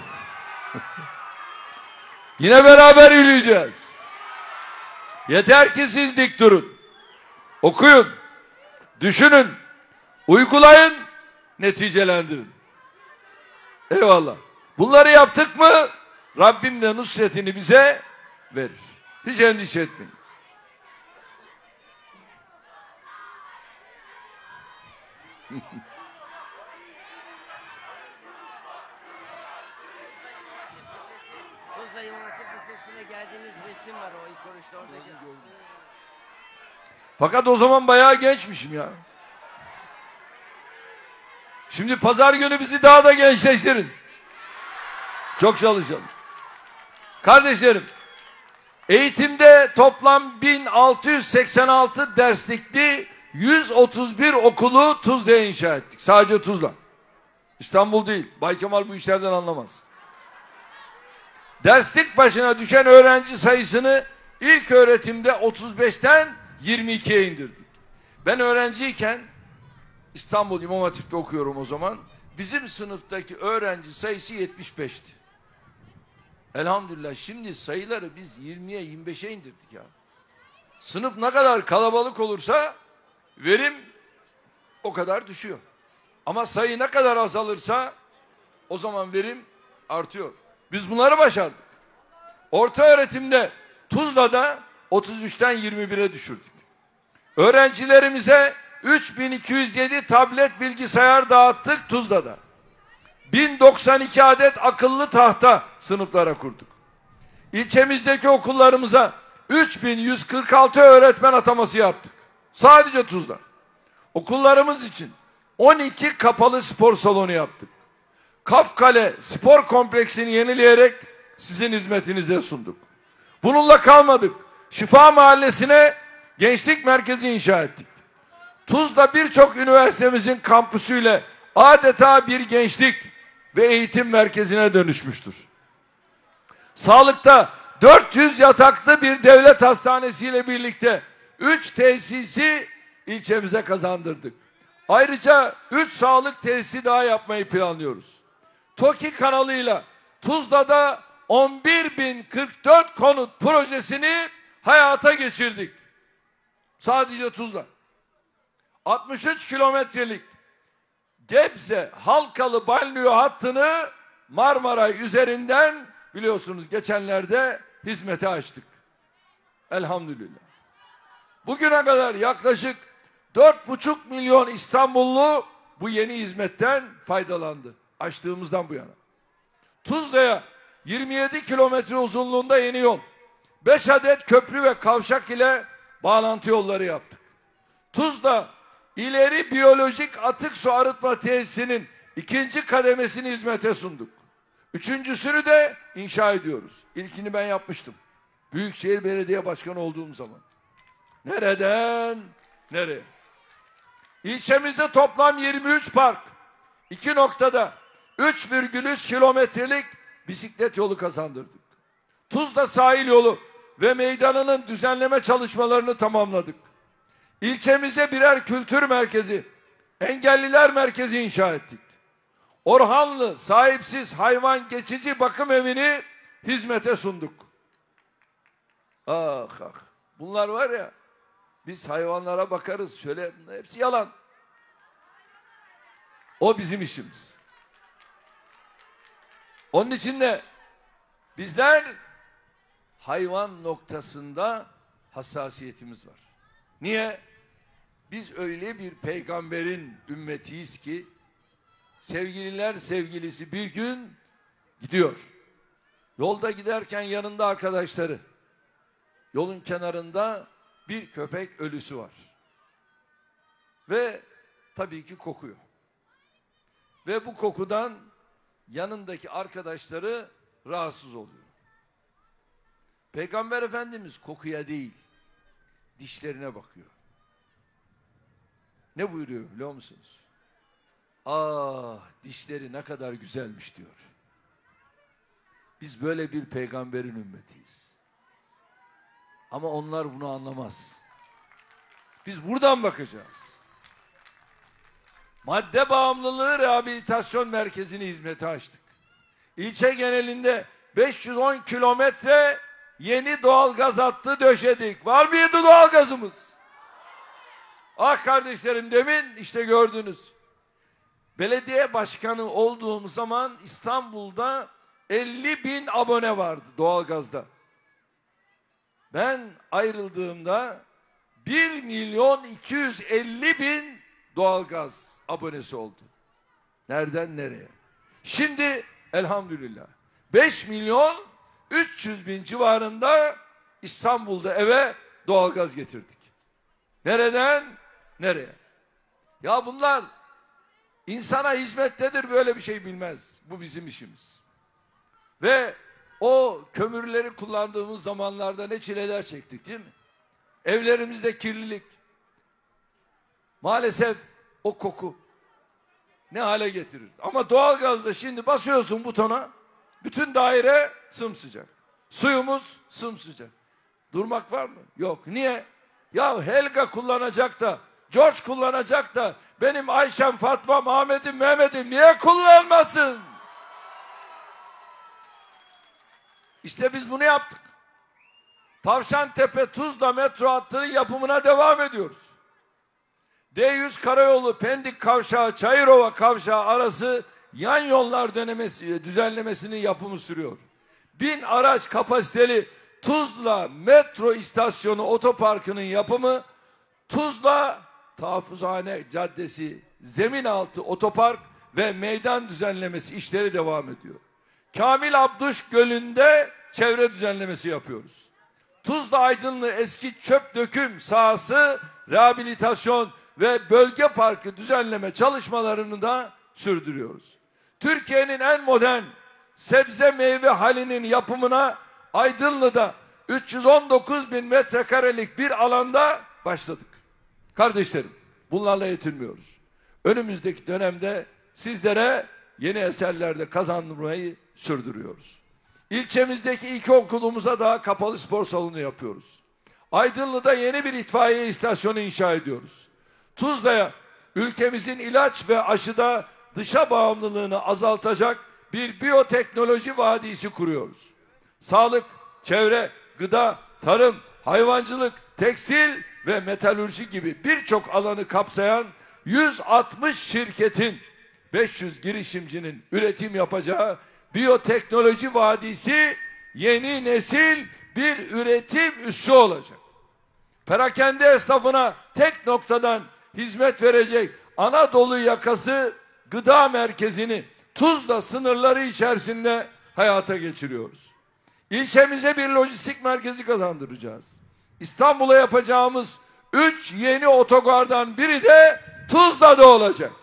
Yine beraber yürüyeceğiz. Yeter ki siz dik durun. Okuyun. Düşünün. Uygulayın. Neticelendirin. Eyvallah. Bunları yaptık mı Rabbim de nusretini bize verir. Hiç endişe etmeyin. Tuzla İmam Hatip Lisesi'ne geldiğimiz resim var, o ilk konuşta oradaki. Fakat o zaman bayağı gençmişim ya. Şimdi pazar günü bizi daha da gençleştirin. Çok çalışalım. Kardeşlerim, eğitimde toplam bin altı yüz seksen altı derslikli yüz otuz bir okulu Tuzla'ya inşa ettik. Sadece Tuzla. İstanbul değil. Bay Kemal bu işlerden anlamaz. Derslik başına düşen öğrenci sayısını ilk öğretimde otuz beşten yirmi ikiye indirdik. Ben öğrenciyken İstanbul İmam Hatip'te okuyorum o zaman. Bizim sınıftaki öğrenci sayısı yetmiş beşti. Elhamdülillah şimdi sayıları biz yirmiye yirmi beşe indirdik ya. Sınıf ne kadar kalabalık olursa verim o kadar düşüyor. Ama sayı ne kadar azalırsa o zaman verim artıyor. Biz bunları başardık. Orta öğretimde Tuzla'da otuz üçten yirmi bire düşürdük. Öğrencilerimize üç bin iki yüz yedi tablet bilgisayar dağıttık Tuzla'da. bin doksan iki adet akıllı tahta sınıflara kurduk. İlçemizdeki okullarımıza üç bin yüz kırk altı öğretmen ataması yaptık. Sadece Tuzla. Okullarımız için on iki kapalı spor salonu yaptık. Kafkale spor kompleksini yenileyerek sizin hizmetinize sunduk. Bununla kalmadık. Şifa Mahallesi'ne gençlik merkezi inşa ettik. Tuzla birçok üniversitemizin kampüsüyle adeta bir gençlik ve eğitim merkezine dönüşmüştür. Sağlıkta dört yüz yataklı bir devlet hastanesiyle birlikte üç tesisi ilçemize kazandırdık. Ayrıca üç sağlık tesisi daha yapmayı planlıyoruz. TOKİ kanalıyla Tuzla'da on bir bin kırk dört konut projesini hayata geçirdik. Sadece Tuzla. altmış üç kilometrelik Gebze Halkalı banliyö hattını Marmaray üzerinden biliyorsunuz geçenlerde hizmete açtık. Elhamdülillah. Bugüne kadar yaklaşık dört buçuk milyon İstanbullu bu yeni hizmetten faydalandı. Açtığımızdan bu yana. Tuzla'ya yirmi yedi kilometre uzunluğunda yeni yol, beş adet köprü ve kavşak ile bağlantı yolları yaptık. Tuzla ileri biyolojik atık su arıtma tesisinin ikinci kademesini hizmete sunduk. Üçüncüsünü de inşa ediyoruz. İlkini ben yapmıştım. Büyükşehir Belediye Başkanı olduğum zaman. Nereden nereye? İlçemizde toplam yirmi üç park, iki noktada üç virgül üç kilometrelik bisiklet yolu kazandırdık. Tuzla sahil yolu ve meydanının düzenleme çalışmalarını tamamladık. İlçemize birer kültür merkezi, engelliler merkezi inşa ettik. Orhanlı sahipsiz hayvan geçici bakım evini hizmete sunduk. Ah ah. Bunlar var ya, biz hayvanlara bakarız şöyle, hepsi yalan. O bizim işimiz. Onun için de bizler hayvan noktasında hassasiyetimiz var. Niye? Biz öyle bir peygamberin ümmetiyiz ki sevgililer sevgilisi bir gün gidiyor. Yolda giderken yanında arkadaşları. Yolun kenarında bir köpek ölüsü var. Ve tabii ki kokuyor. Ve bu kokudan yanındaki arkadaşları rahatsız oluyor. Peygamber Efendimiz kokuya değil, dişlerine bakıyor. Ne buyuruyor biliyor musunuz? Ah, dişleri ne kadar güzelmiş diyor. Biz böyle bir peygamberin ümmetiyiz. Ama onlar bunu anlamaz. Biz buradan bakacağız. Madde bağımlılığı rehabilitasyon merkezini hizmete açtık. İlçe genelinde beş yüz on kilometre yeni doğalgaz hattı döşedik. Var mıydı doğalgazımız? Ah kardeşlerim, demin işte gördünüz. Belediye başkanı olduğum zaman İstanbul'da elli bin abone vardı doğalgazda. Ben ayrıldığımda bir milyon iki yüz elli bin doğalgaz abonesi oldu. Nereden nereye? Şimdi elhamdülillah beş milyon üç yüz bin civarında İstanbul'da eve doğalgaz getirdik. Nereden nereye? Ya bunlar insana hizmettedir, böyle bir şey bilmez. Bu bizim işimiz. Ve O kömürleri kullandığımız zamanlarda ne çileler çektik değil mi? Evlerimizde kirlilik. Maalesef o koku ne hale getirir. Ama doğalgazda şimdi basıyorsun butona, bütün daire sımsıcak. Suyumuz sımsıcak. Durmak var mı? Yok. Niye? Ya Helga kullanacak da, George kullanacak da, benim Ayşem, Fatma'm, Ahmet'im, Mehmet'im niye kullanmasın? İşte biz bunu yaptık. Tavşantepe Tuzla metro hattının yapımına devam ediyoruz. D yüz karayolu Pendik Kavşağı Çayırova Kavşağı arası yan yollar dönemesi, düzenlemesinin yapımı sürüyor. Bin araç kapasiteli Tuzla metro istasyonu otoparkının yapımı, Tuzla Tahaffuzhane Caddesi zemin altı otopark ve meydan düzenlemesi işleri devam ediyor. Kamil Abduş Gölü'nde çevre düzenlemesi yapıyoruz. Tuzla Aydınlı eski çöp döküm sahası rehabilitasyon ve bölge parkı düzenleme çalışmalarını da sürdürüyoruz. Türkiye'nin en modern sebze meyve halinin yapımına Aydınlı'da üç yüz on dokuz bin metrekarelik bir alanda başladık. Kardeşlerim, bunlarla yetinmiyoruz. Önümüzdeki dönemde sizlere yeni eserlerde kazandırmayı sürdürüyoruz. İlçemizdeki iki okulumuza daha kapalı spor salonu yapıyoruz. Aydınlı'da yeni bir itfaiye istasyonu inşa ediyoruz. Tuzla'ya ülkemizin ilaç ve aşıda dışa bağımlılığını azaltacak bir biyoteknoloji vadisi kuruyoruz. Sağlık, çevre, gıda, tarım, hayvancılık, tekstil ve metalürji gibi birçok alanı kapsayan yüz altmış şirketin, beş yüz girişimcinin üretim yapacağı biyoteknoloji vadisi yeni nesil bir üretim üssü olacak. Perakende esnafına tek noktadan hizmet verecek Anadolu yakası gıda merkezini Tuzla sınırları içerisinde hayata geçiriyoruz. İlçemize bir lojistik merkezi kazandıracağız. İstanbul'a yapacağımız üç yeni otogardan biri de Tuzla'da olacak.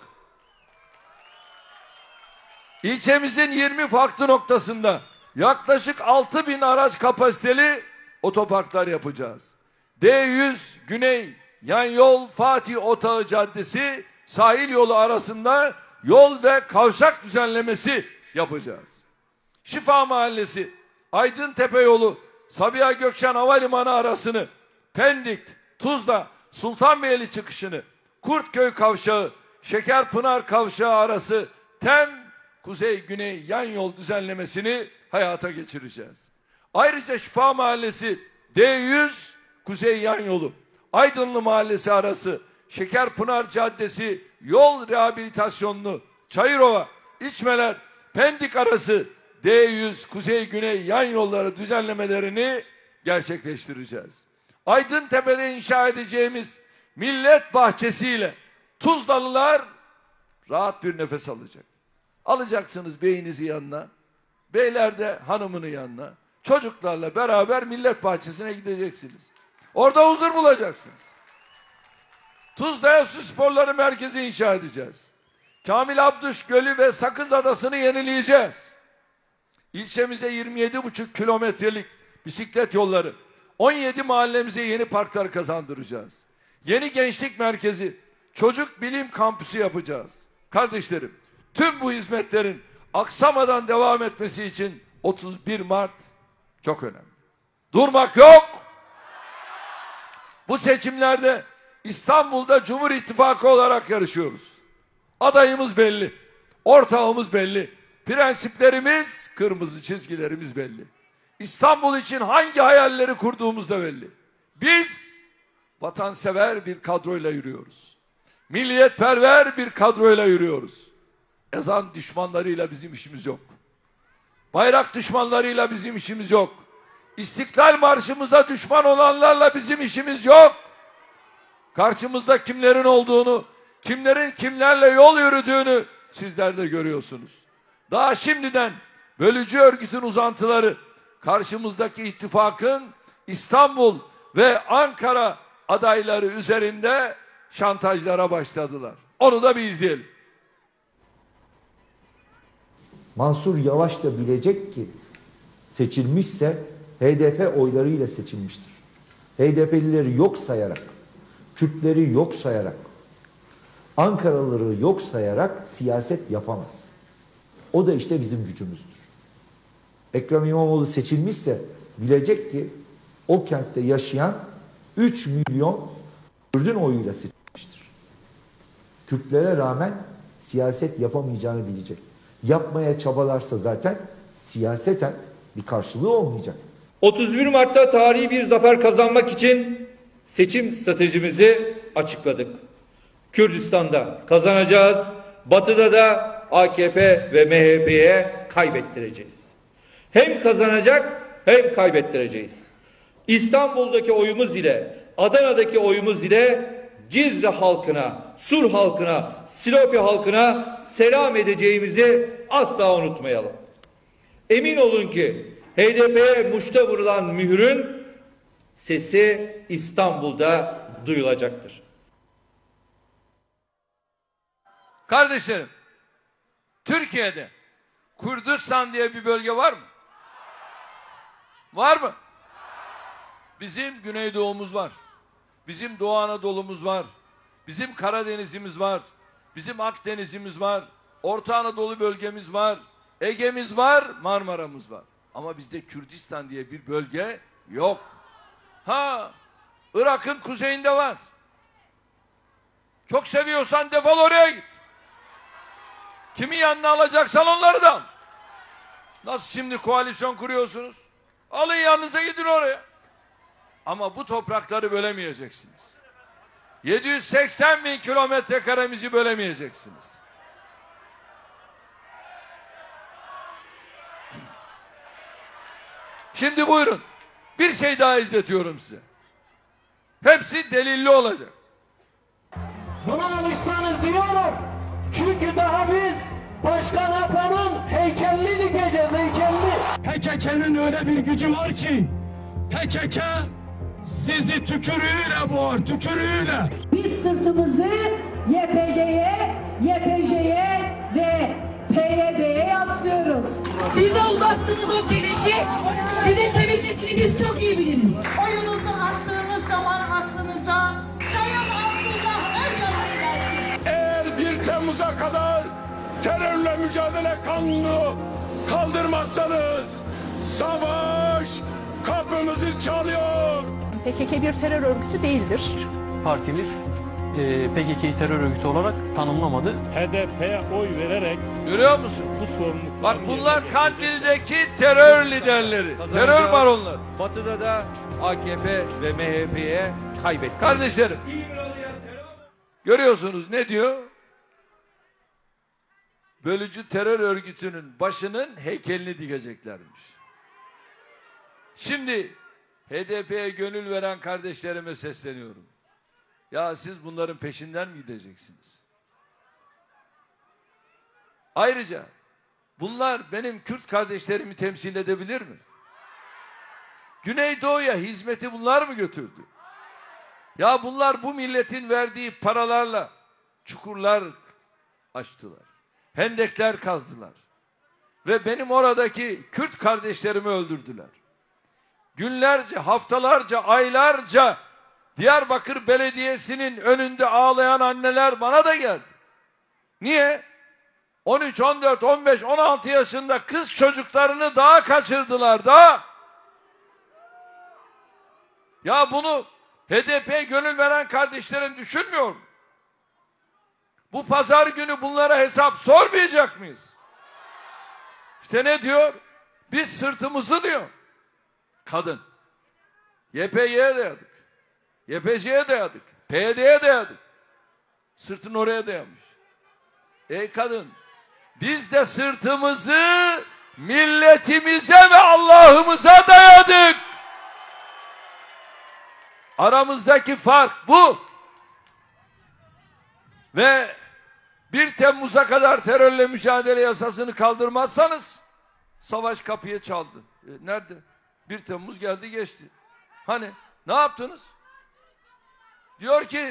İlçemizin yirmi farklı noktasında yaklaşık altı bin araç kapasiteli otoparklar yapacağız. D yüz Güney Yan Yol Fatih Otağı Caddesi sahil yolu arasında yol ve kavşak düzenlemesi yapacağız. Şifa Mahallesi, Aydıntepe yolu, Sabiha Gökçen Havalimanı arasını, Pendik, Tuzla, Sultanbeyli çıkışını, Kurtköy Kavşağı, Şekerpınar Kavşağı arası tem kuzey-güney yan yol düzenlemesini hayata geçireceğiz. Ayrıca Şifa Mahallesi, D yüz kuzey yan yolu, Aydınlı Mahallesi arası, Şekerpınar Caddesi yol rehabilitasyonunu, Çayırova, İçmeler, Pendik arası D yüz kuzey-güney yan yolları düzenlemelerini gerçekleştireceğiz. Aydıntepe'de inşa edeceğimiz millet bahçesiyle Tuzlalılar rahat bir nefes alacak. Alacaksınız beyinizi yanına, beyler de hanımını yanına, çocuklarla beraber millet bahçesine gideceksiniz. Orada huzur bulacaksınız. Tuzla'ya su sporları merkezi inşa edeceğiz. Kamil Abduş Gölü ve Sakız Adası'nı yenileyeceğiz. İlçemize yirmi yedi buçuk kilometrelik bisiklet yolları, on yedi mahallemize yeni parklar kazandıracağız. Yeni gençlik merkezi, çocuk bilim kampüsü yapacağız. Kardeşlerim, tüm bu hizmetlerin aksamadan devam etmesi için otuz bir Mart çok önemli. Durmak yok. Bu seçimlerde İstanbul'da Cumhur İttifakı olarak yarışıyoruz. Adayımız belli, ortağımız belli, prensiplerimiz, kırmızı çizgilerimiz belli. İstanbul için hangi hayalleri kurduğumuz da belli. Biz vatansever bir kadroyla yürüyoruz. Milliyetperver bir kadroyla yürüyoruz. Ezan düşmanlarıyla bizim işimiz yok. Bayrak düşmanlarıyla bizim işimiz yok. İstiklal Marşımıza düşman olanlarla bizim işimiz yok. Karşımızda kimlerin olduğunu, kimlerin kimlerle yol yürüdüğünü sizler de görüyorsunuz. Daha şimdiden bölücü örgütün uzantıları karşımızdaki ittifakın İstanbul ve Ankara adayları üzerinde şantajlara başladılar. Onu da bir izleyelim. Mansur Yavaş da bilecek ki seçilmişse H D P oylarıyla seçilmiştir. H D P'lileri yok sayarak, Kürtleri yok sayarak, Ankaralıları yok sayarak siyaset yapamaz. O da işte bizim gücümüzdür. Ekrem İmamoğlu seçilmişse bilecek ki o kentte yaşayan üç milyon Kürt'ün oyuyla seçilmiştir. Kürtlere rağmen siyaset yapamayacağını bilecek. Yapmaya çabalarsa zaten siyaseten bir karşılığı olmayacak. otuz bir Mart'ta tarihi bir zafer kazanmak için seçim stratejimizi açıkladık. Kürdistan'da kazanacağız, Batı'da da A K P ve M H P'ye kaybettireceğiz. Hem kazanacak hem kaybettireceğiz. İstanbul'daki oyumuz ile, Adana'daki oyumuz ile Cizre halkına, Sur halkına, Silopi halkına selam edeceğimizi asla unutmayalım. Emin olun ki H D P'ye muşta vurulan mührün sesi İstanbul'da duyulacaktır. Kardeşlerim, Türkiye'de Kürdistan diye bir bölge var mı? Var mı? Bizim Güneydoğumuz var. Bizim Doğu Anadolu'muz var. Bizim Karadeniz'imiz var. Bizim Akdeniz'imiz var. Orta Anadolu bölgemiz var. Ege'miz var, Marmara'mız var. Ama bizde Kürdistan diye bir bölge yok. Ha, Irak'ın kuzeyinde var. Çok seviyorsan defol oraya git. Kimi yanına alacaksan onları da al. Nasıl şimdi koalisyon kuruyorsunuz? Alın yanınıza gidin oraya. Ama bu toprakları bölemeyeceksiniz. yedi yüz seksen bin kilometre karemizi bölemeyeceksiniz. Şimdi buyurun. Bir şey daha izletiyorum size. Hepsi delilli olacak. Buna alışsanız diyorum. Çünkü daha biz Başkan Apo'nun heykelini dikeceğiz, heykelini. P K K'nın öyle bir gücü var ki P K K sizi tükürüğüyle boğar, tükürüğüyle. Biz sırtımızı Y P G'ye, Y P J'ye ve P Y D'ye yaslıyoruz. Bize uzattığınız o çelişi size çevirmesini biz çok iyi biliriz. Oyunuzu attığınız zaman aklınıza Sayın Abdullah Öcalan gelsin. Eğer bir Temmuz'a kadar terörle mücadele kanunu kaldırmazsanız savaş kapımızı çalıyor. P K K bir terör örgütü değildir. Partimiz e, P K K'yi terör örgütü olarak tanımlamadı. H D P'ye oy vererek görüyor musun? Bu sorumluluk. Bak bunlar Kandil'deki terör liderleri, terör baronları. Batı'da da A K P ve M H P'ye kaybettik. Kardeşlerim, görüyorsunuz ne diyor? Bölücü terör örgütünün başının heykelini dikeceklermiş. Şimdi H D P'ye gönül veren kardeşlerime sesleniyorum. Ya siz bunların peşinden mi gideceksiniz? Ayrıca bunlar benim Kürt kardeşlerimi temsil edebilir mi? Güneydoğu'ya hizmeti bunlar mı götürdü? Ya bunlar bu milletin verdiği paralarla çukurlar açtılar. Hendekler kazdılar. Ve benim oradaki Kürt kardeşlerimi öldürdüler. Günlerce, haftalarca, aylarca Diyarbakır Belediyesi'nin önünde ağlayan anneler bana da geldi. Niye? on üç, on dört, on beş, on altı yaşında kız çocuklarını daha kaçırdılar da. Ya bunu H D P'ye gönül veren kardeşlerin düşünmüyor mu? Bu pazar günü bunlara hesap sormayacak mıyız? İşte ne diyor? Biz sırtımızı diyor. Kadın. Y P Y'ye dayadık. Y P C'ye dayadık. P Y D'ye dayadık. Sırtını oraya dayamış. Ey kadın, biz de sırtımızı milletimize ve Allah'ımıza dayadık. Aramızdaki fark bu. Ve bir Temmuz'a kadar terörle mücadele yasasını kaldırmazsanız savaş kapıya çaldı. E, nerede? bir Temmuz geldi geçti. Hani ne yaptınız? Diyor ki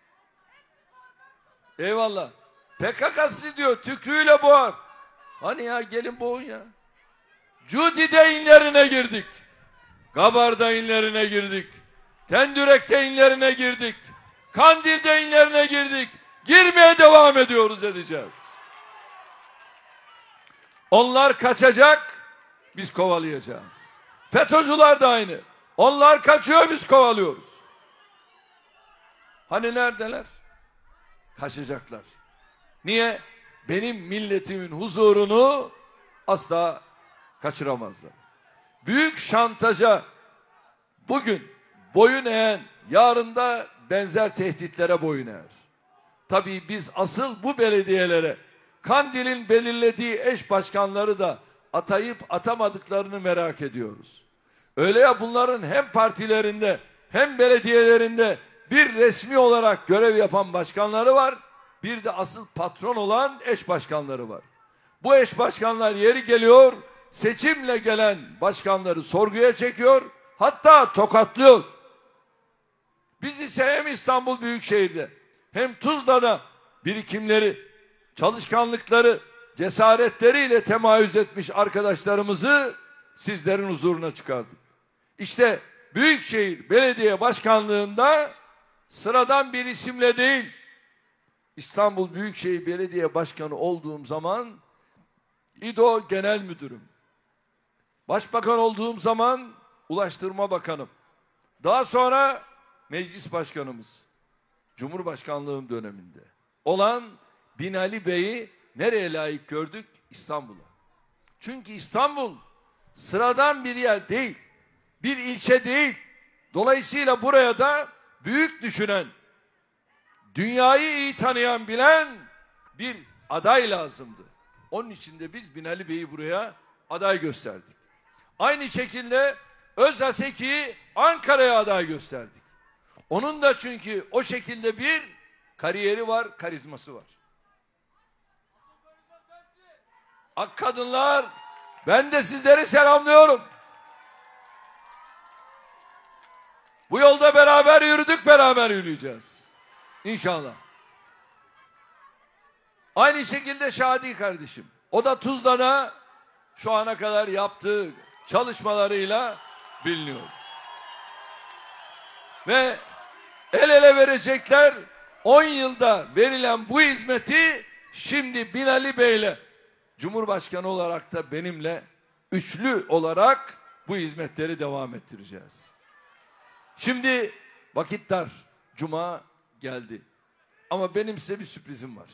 eyvallah P K K sizi diyor tükrüğüyle boğar. Hani ya gelin boğun ya. Cudi'de inlerine girdik. Gabar'da inlerine girdik. Tendürek'te inlerine girdik. Kandil'de inlerine girdik. Girmeye devam ediyoruz, edeceğiz. Onlar kaçacak, biz kovalayacağız. FETÖ'cüler de aynı. Onlar kaçıyor, biz kovalıyoruz. Hani neredeler? Kaçacaklar. Niye? Benim milletimin huzurunu asla kaçıramazlar. Büyük şantaja bugün boyun eğen, yarın da benzer tehditlere boyun eğer. Tabii biz asıl bu belediyelere Kandil'in belirlediği eş başkanları da atayıp atamadıklarını merak ediyoruz. Öyle ya, bunların hem partilerinde hem belediyelerinde bir resmi olarak görev yapan başkanları var, bir de asıl patron olan eş başkanları var. Bu eş başkanlar yeri geliyor, seçimle gelen başkanları sorguya çekiyor, hatta tokatlıyor. Biz ise hem İstanbul Büyükşehir'de hem Tuzla'da birikimleri, çalışkanlıkları, cesaretleriyle temayüz etmiş arkadaşlarımızı sizlerin huzuruna çıkardık. İşte Büyükşehir Belediye Başkanlığı'nda sıradan bir isimle değil, İstanbul Büyükşehir Belediye Başkanı olduğum zaman İDO Genel Müdürüm, Başbakan olduğum zaman Ulaştırma Bakanım, daha sonra Meclis Başkanımız, Cumhurbaşkanlığım döneminde olan Binali Bey'i nereye layık gördük? İstanbul'a. Çünkü İstanbul sıradan bir yer değil, bir ilçe değil. Dolayısıyla buraya da büyük düşünen, dünyayı iyi tanıyan, bilen bir aday lazımdı. Onun için de biz Binali Bey'i buraya aday gösterdik. Aynı şekilde Özhaseki'yi Ankara'ya aday gösterdik. Onun da çünkü o şekilde bir kariyeri var, karizması var. Ak kadınlar, ben de sizleri selamlıyorum. Bu yolda beraber yürüdük, beraber yürüyeceğiz. İnşallah. Aynı şekilde Şadi kardeşim. O da Tuzla'da şu ana kadar yaptığı çalışmalarıyla biliniyor. Ve el ele verecekler, on yılda verilen bu hizmeti şimdi Binali Bey'le, Cumhurbaşkanı olarak da benimle üçlü olarak bu hizmetleri devam ettireceğiz. Şimdi vakit dar. Cuma geldi. Ama benim size bir sürprizim var.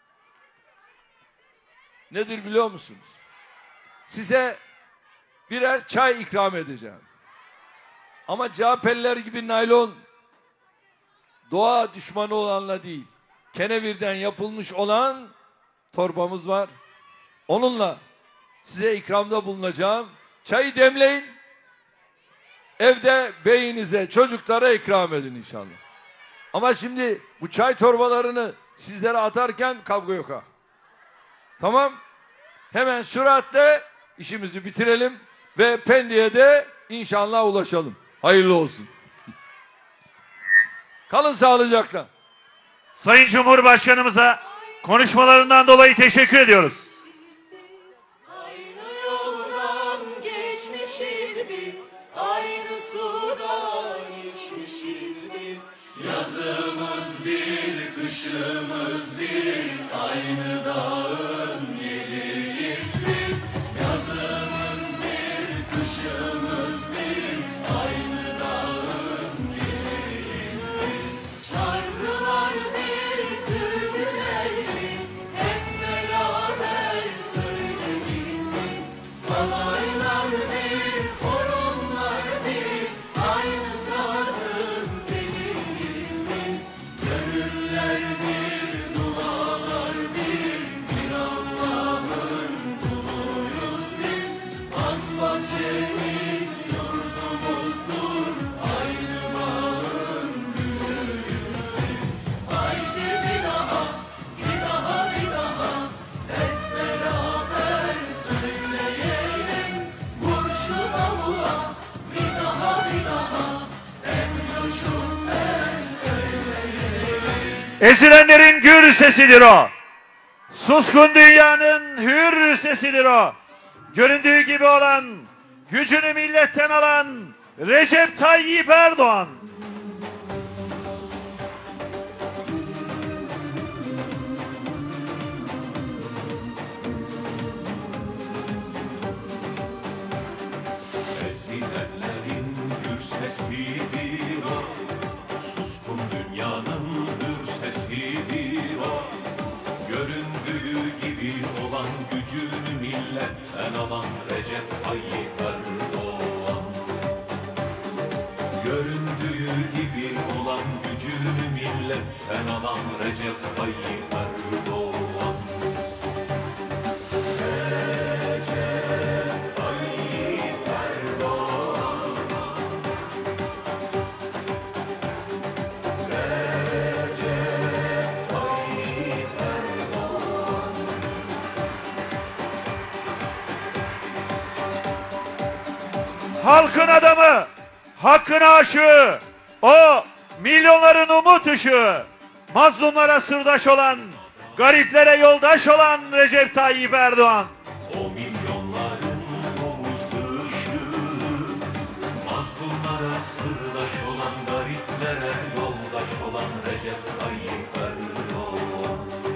Nedir biliyor musunuz? Size birer çay ikram edeceğim. Ama C H P'liler gibi naylon, doğa düşmanı olanla değil, kenevirden yapılmış olan torbamız var. Onunla size ikramda bulunacağım. Çayı demleyin. Evde beyinize, çocuklara ikram edin inşallah. Ama şimdi bu çay torbalarını sizlere atarken kavga yok ha. Tamam? Hemen süratle işimizi bitirelim ve Pendik'e de inşallah ulaşalım. Hayırlı olsun. Kalın sağlıcakla. Sayın Cumhurbaşkanımıza konuşmalarından dolayı teşekkür ediyoruz. Aynı yoldan geçmişiz biz, aynı sudan içmişiz biz. Yazımız bir, kışımız bir, aynı dağın yeliyiz biz. Yazımız bir, kışımız bir, aynı dağın yeliyiz biz. Şarkılar bir, türküler bir, hep beraber söyleriz biz. Halaylar bir, horonlar bir, aynı sazın teliyiz biz. Gönüller bir, dualar bir, bir Allah'ın kuluyuz biz. Asbahçemiz yurdumuzdur, aynı bağın gülüyüz biz. Haydi bir daha, bir daha, bir daha, hep beraber söyleyelim. Vur şu davula, bir daha, bir daha, hem coşup hem söyleyelim. Ezilenlerin gür sesidir o. Suskun dünyanın hür sesidir o. göründüğü gibi olan, gücünü milletten alan Recep Tayyip Erdoğan. Ezilenlerin gür sesidir o, suskun dünyanın hür sesidir o. Göründüğü gibi olan gücünü milletten alan Recep Tayyip Erdoğan. Göründüğü gibi olan gücünü milletten alan Recep Tayyip Erdoğan. Recep Tayyip Erdoğan. Recep Tayyip Erdoğan. Halkın adamı, hakkın aşığı, o milyonların umut ışığı, mazlumlara sırdaş olan, gariplere yoldaş olan Recep Tayyip Erdoğan. O milyonların omuz ışığı, mazlumlara sırdaş olan, gariplere yoldaş olan Recep Tayyip Erdoğan.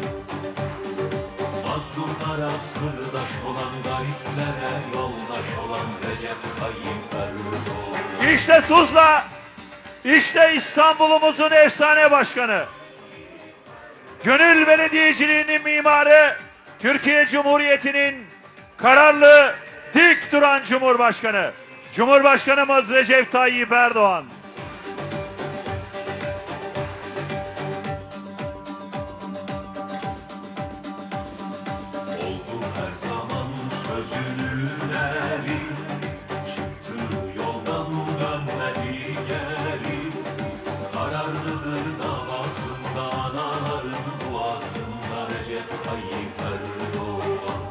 Mazlumlara sırdaş olan, gariplere yoldaş olan Recep Tayyip Erdoğan. İşte Tuzla, işte İstanbul'umuzun efsane başkanı. Gönül belediyeciliğinin mimarı, Türkiye Cumhuriyeti'nin kararlı, dik duran Cumhurbaşkanı. Cumhurbaşkanımız Recep Tayyip Erdoğan. Oldu her zaman sözünün eri, çıktığı yoldan dönmedi geri. Kararlıdır davasında, anaların duasında Recep Tayyip Erdoğan.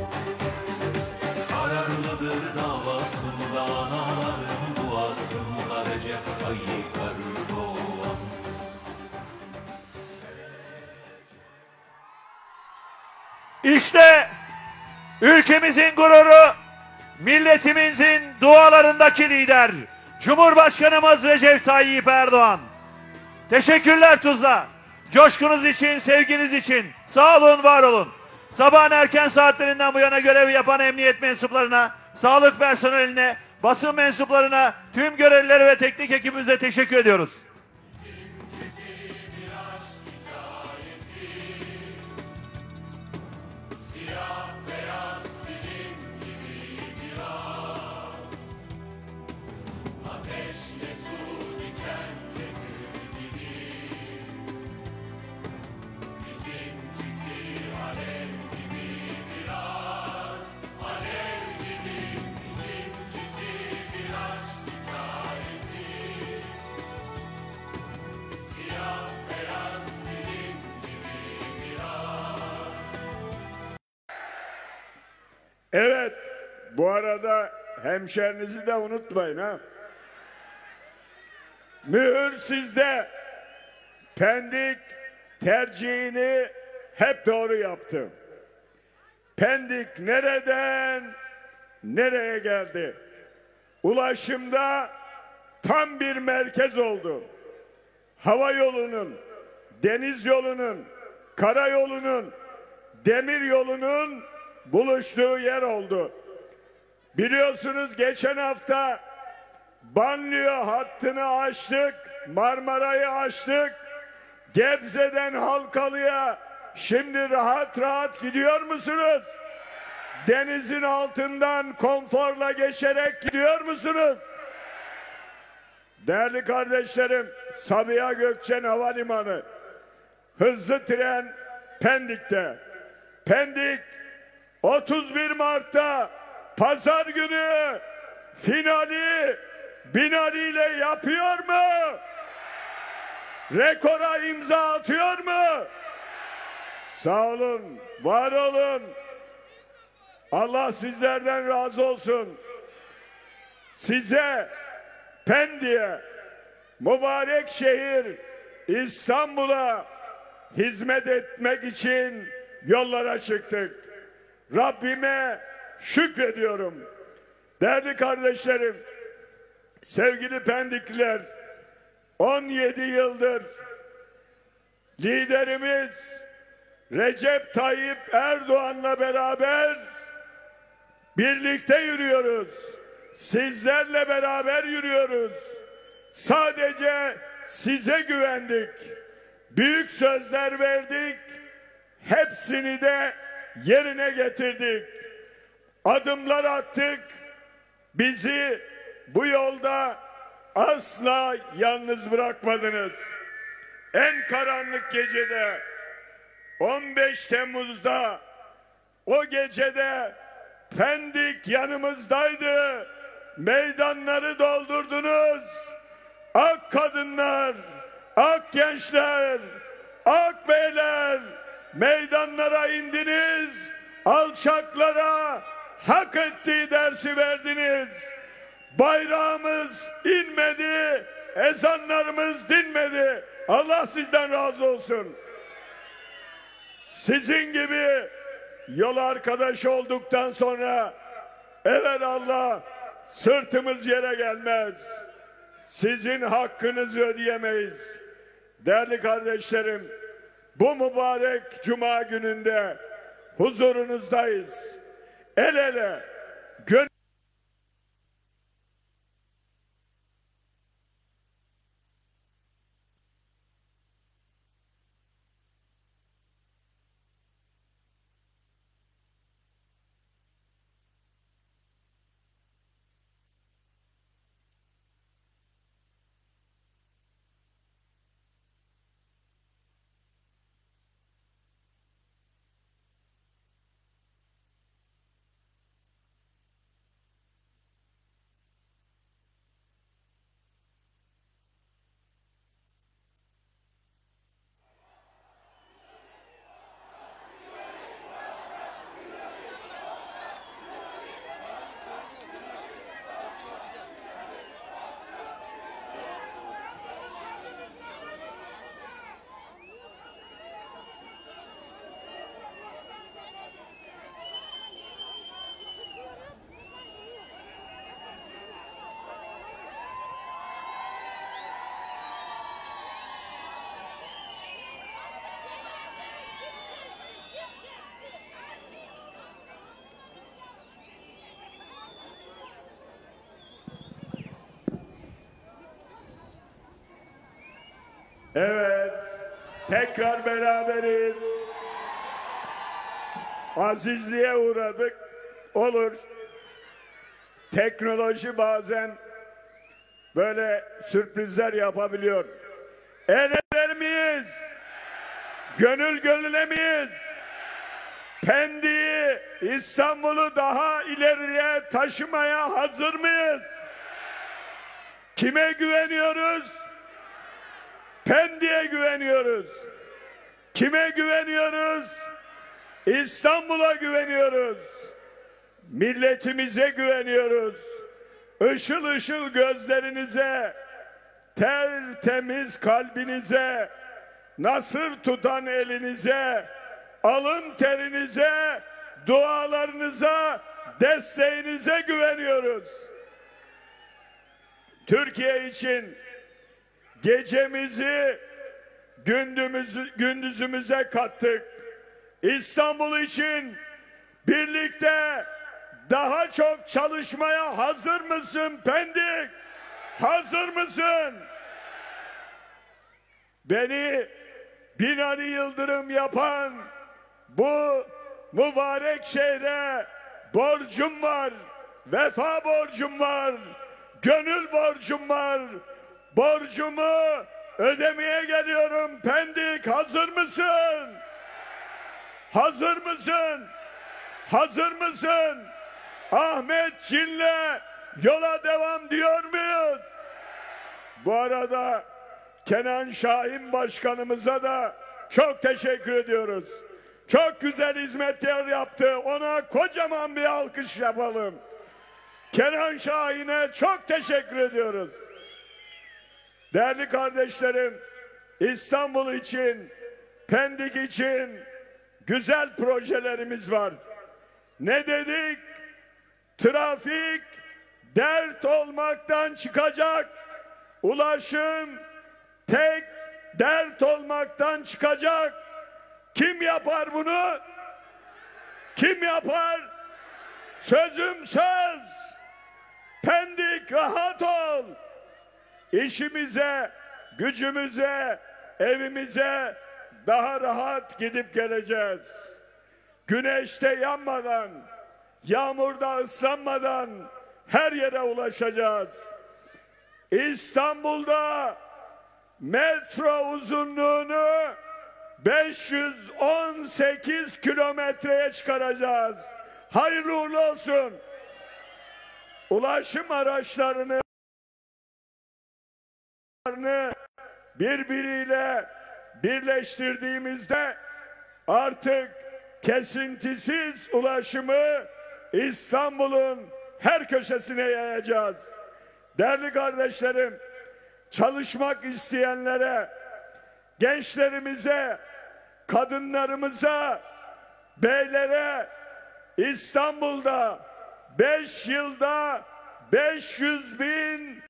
Kararlıdır davasında, anaların duasında Recep Tayyip Erdoğan. İşte ülkemizin gururu, milletimizin dualarındaki lider, Cumhurbaşkanımız Recep Tayyip Erdoğan. Teşekkürler Tuzla. Coşkunuz için, sevginiz için. Sağ olun, var olun. Sabahın erken saatlerinden bu yana görev yapan emniyet mensuplarına, sağlık personeline, basın mensuplarına, tüm görevlileri ve teknik ekibimize teşekkür ediyoruz. Evet, bu arada hemşerinizi de unutmayın ha. Mühür sizde. Pendik tercihini hep doğru yaptı. Pendik nereden nereye geldi? Ulaşımda tam bir merkez oldu. Hava yolunun, deniz yolunun, karayolunun, demir yolunun buluştuğu yer oldu. Biliyorsunuz geçen hafta banliyö hattını açtık, Marmara'yı açtık. Gebze'den Halkalı'ya şimdi rahat rahat gidiyor musunuz? Denizin altından konforla geçerek gidiyor musunuz? Değerli kardeşlerim, Sabiha Gökçen Havalimanı, hızlı tren Pendik'te. Pendik otuz bir Mart'ta pazar günü finali Binali ile yapıyor mu? Rekora imza atıyor mu? Sağ olun, var olun. Allah sizlerden razı olsun. Size, Pendik'e, mübarek şehir İstanbul'a hizmet etmek için yollara çıktık. Rabbime şükrediyorum. Değerli kardeşlerim, sevgili Pendikliler, on yedi yıldır liderimiz Recep Tayyip Erdoğan'la beraber birlikte yürüyoruz. Sizlerle beraber yürüyoruz. Sadece size güvendik. Büyük sözler verdik. Hepsini de yerine getirdik. Adımlar attık. Bizi bu yolda asla yalnız bırakmadınız. En karanlık gecede, on beş Temmuz'da, o gecede Pendik yanımızdaydı. Meydanları doldurdunuz. Ak kadınlar, ak gençler, ak beyler meydanlara indiniz. Alçaklara hak ettiği dersi verdiniz. Bayrağımız inmedi, ezanlarımız dinmedi. Allah sizden razı olsun. Sizin gibi yol arkadaş olduktan sonra evelallah sırtımız yere gelmez. Sizin hakkınızı ödeyemeyiz. Değerli kardeşlerim, bu mübarek cuma gününde huzurunuzdayız. El ele, gönül Evet, tekrar beraberiz. Azizliğe uğradık. Olur. Teknoloji bazen böyle sürprizler yapabiliyor. El ele miyiz? Gönül gönüle miyiz? Pendik'i, İstanbul'u daha ileriye taşımaya hazır mıyız? Kime güveniyoruz? Pendik'e güveniyoruz. Kime güveniyoruz? İstanbul'a güveniyoruz. Milletimize güveniyoruz. Işıl ışıl gözlerinize, tertemiz kalbinize, nasır tutan elinize, alın terinize, dualarınıza, desteğinize güveniyoruz. Türkiye için gecemizi gündüzümüzü, gündüzümüze kattık. İstanbul için birlikte daha çok çalışmaya hazır mısın Pendik? Hazır mısın? Beni Binali Yıldırım yapan bu mübarek şehre borcum var, vefa borcum var, gönül borcum var. Borcumu ödemeye geliyorum Pendik. Hazır mısın? Hazır mısın? Hazır mısın? Ahmet Çin'le yola devam diyor muyuz? Bu arada Kenan Şahin Başkanımıza da çok teşekkür ediyoruz. Çok güzel hizmetler yaptı. Ona kocaman bir alkış yapalım. Kenan Şahin'e çok teşekkür ediyoruz. Değerli kardeşlerim, İstanbul için, Pendik için güzel projelerimiz var. Ne dedik? Trafik dert olmaktan çıkacak. Ulaşım tek dert olmaktan çıkacak. Kim yapar bunu? Kim yapar? Sözüm söz. Pendik rahat ol. İşimize, gücümüze, evimize daha rahat gidip geleceğiz. Güneşte yanmadan, yağmurda ıslanmadan her yere ulaşacağız. İstanbul'da metro uzunluğunu beş yüz on sekiz kilometreye çıkaracağız. Hayırlı uğurlu olsun. Ulaşım araçlarını birbiriyle birleştirdiğimizde artık kesintisiz ulaşımı İstanbul'un her köşesine yayacağız. Değerli kardeşlerim, çalışmak isteyenlere, gençlerimize, kadınlarımıza, beylere İstanbul'da beş yılda beş yüz bin